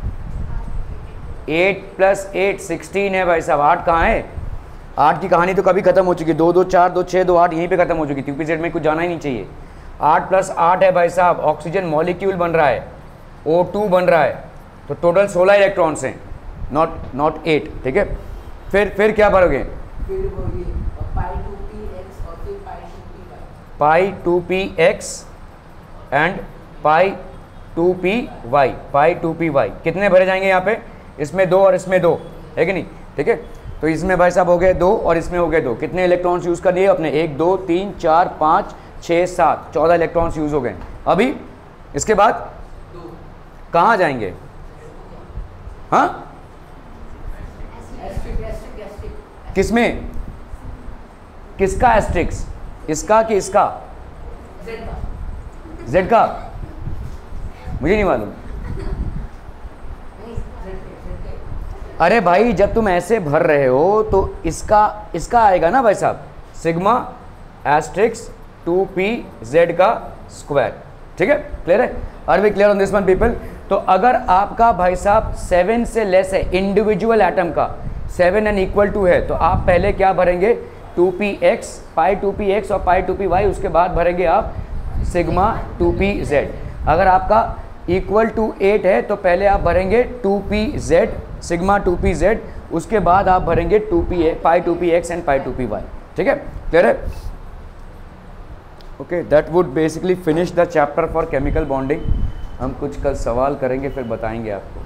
एट प्लस एट सिक्सटीन है भाई साहब। आठ कहाँ है? आठ की कहानी तो कभी खत्म हो चुकी है। दो दो चार, दो छः, दो आठ, यहीं पे खत्म हो चुकी। टू पी जेड में कुछ जाना ही नहीं चाहिए। आठ प्लस आठ है भाई साहब, ऑक्सीजन मॉलिक्यूल बन रहा है, ओ टू बन रहा है, तो टोटल सोलह इलेक्ट्रॉन्स हैं, नॉट नॉट एट। ठीक है, फिर फिर क्या भरोगे? फिर वो ये पाई टू पी एक्स और फिर pi two P y. Pi two P x and pi two P y, pi two P y कितने भरे जाएंगे यहाँ पे? इसमें दो और इसमें दो, है कि नहीं? ठीक है, तो इसमें भाई साहब हो गए दो और इसमें हो गए दो। कितने इलेक्ट्रॉन्स यूज़ कर लिए अपने? एक, दो, तीन, चार, पाँच, छः, सात, चौदह इलेक्ट्रॉन्स यूज़ हो गए। अभी इसके बाद दो कहाँ जाएंगे? हाँ, एस्ट्रिक एस्ट्रिक एस्ट्रिक किसमें? किसका एस्ट्रिक्स? इसका कि इसका? जेड का जेड का? मुझे नहीं मालूम। नहीं जेड के जेड के अरे भाई जब तुम ऐसे भर रहे हो तो इसका इसका आएगा ना भाई साहब, sigma asterisk two P z का स्क्वायर। ठीक है, क्लियर है? Are we clear on this one people? तो अगर आपका भाई साहब सेवन से लेस है, इंडिविजुअल एटम का सेवन एंड इक्वल टू है, तो आप पहले क्या भरेंगे? Two P x, pi two P x और पाई टू पी वाई। उसके बाद भरेंगे आप सिग्मा टू पी जेड। अगर आपका इक्वल टू एट है तो पहले आप भरेंगे two P Z, sigma two P z. उसके बाद आप भरेंगे two p pi two P x and pi two P Y. ठीक है, क्लियर है? Okay, that would basically finish the chapter for chemical bonding. हम कुछ कल सवाल करेंगे फिर बताएंगे आपको।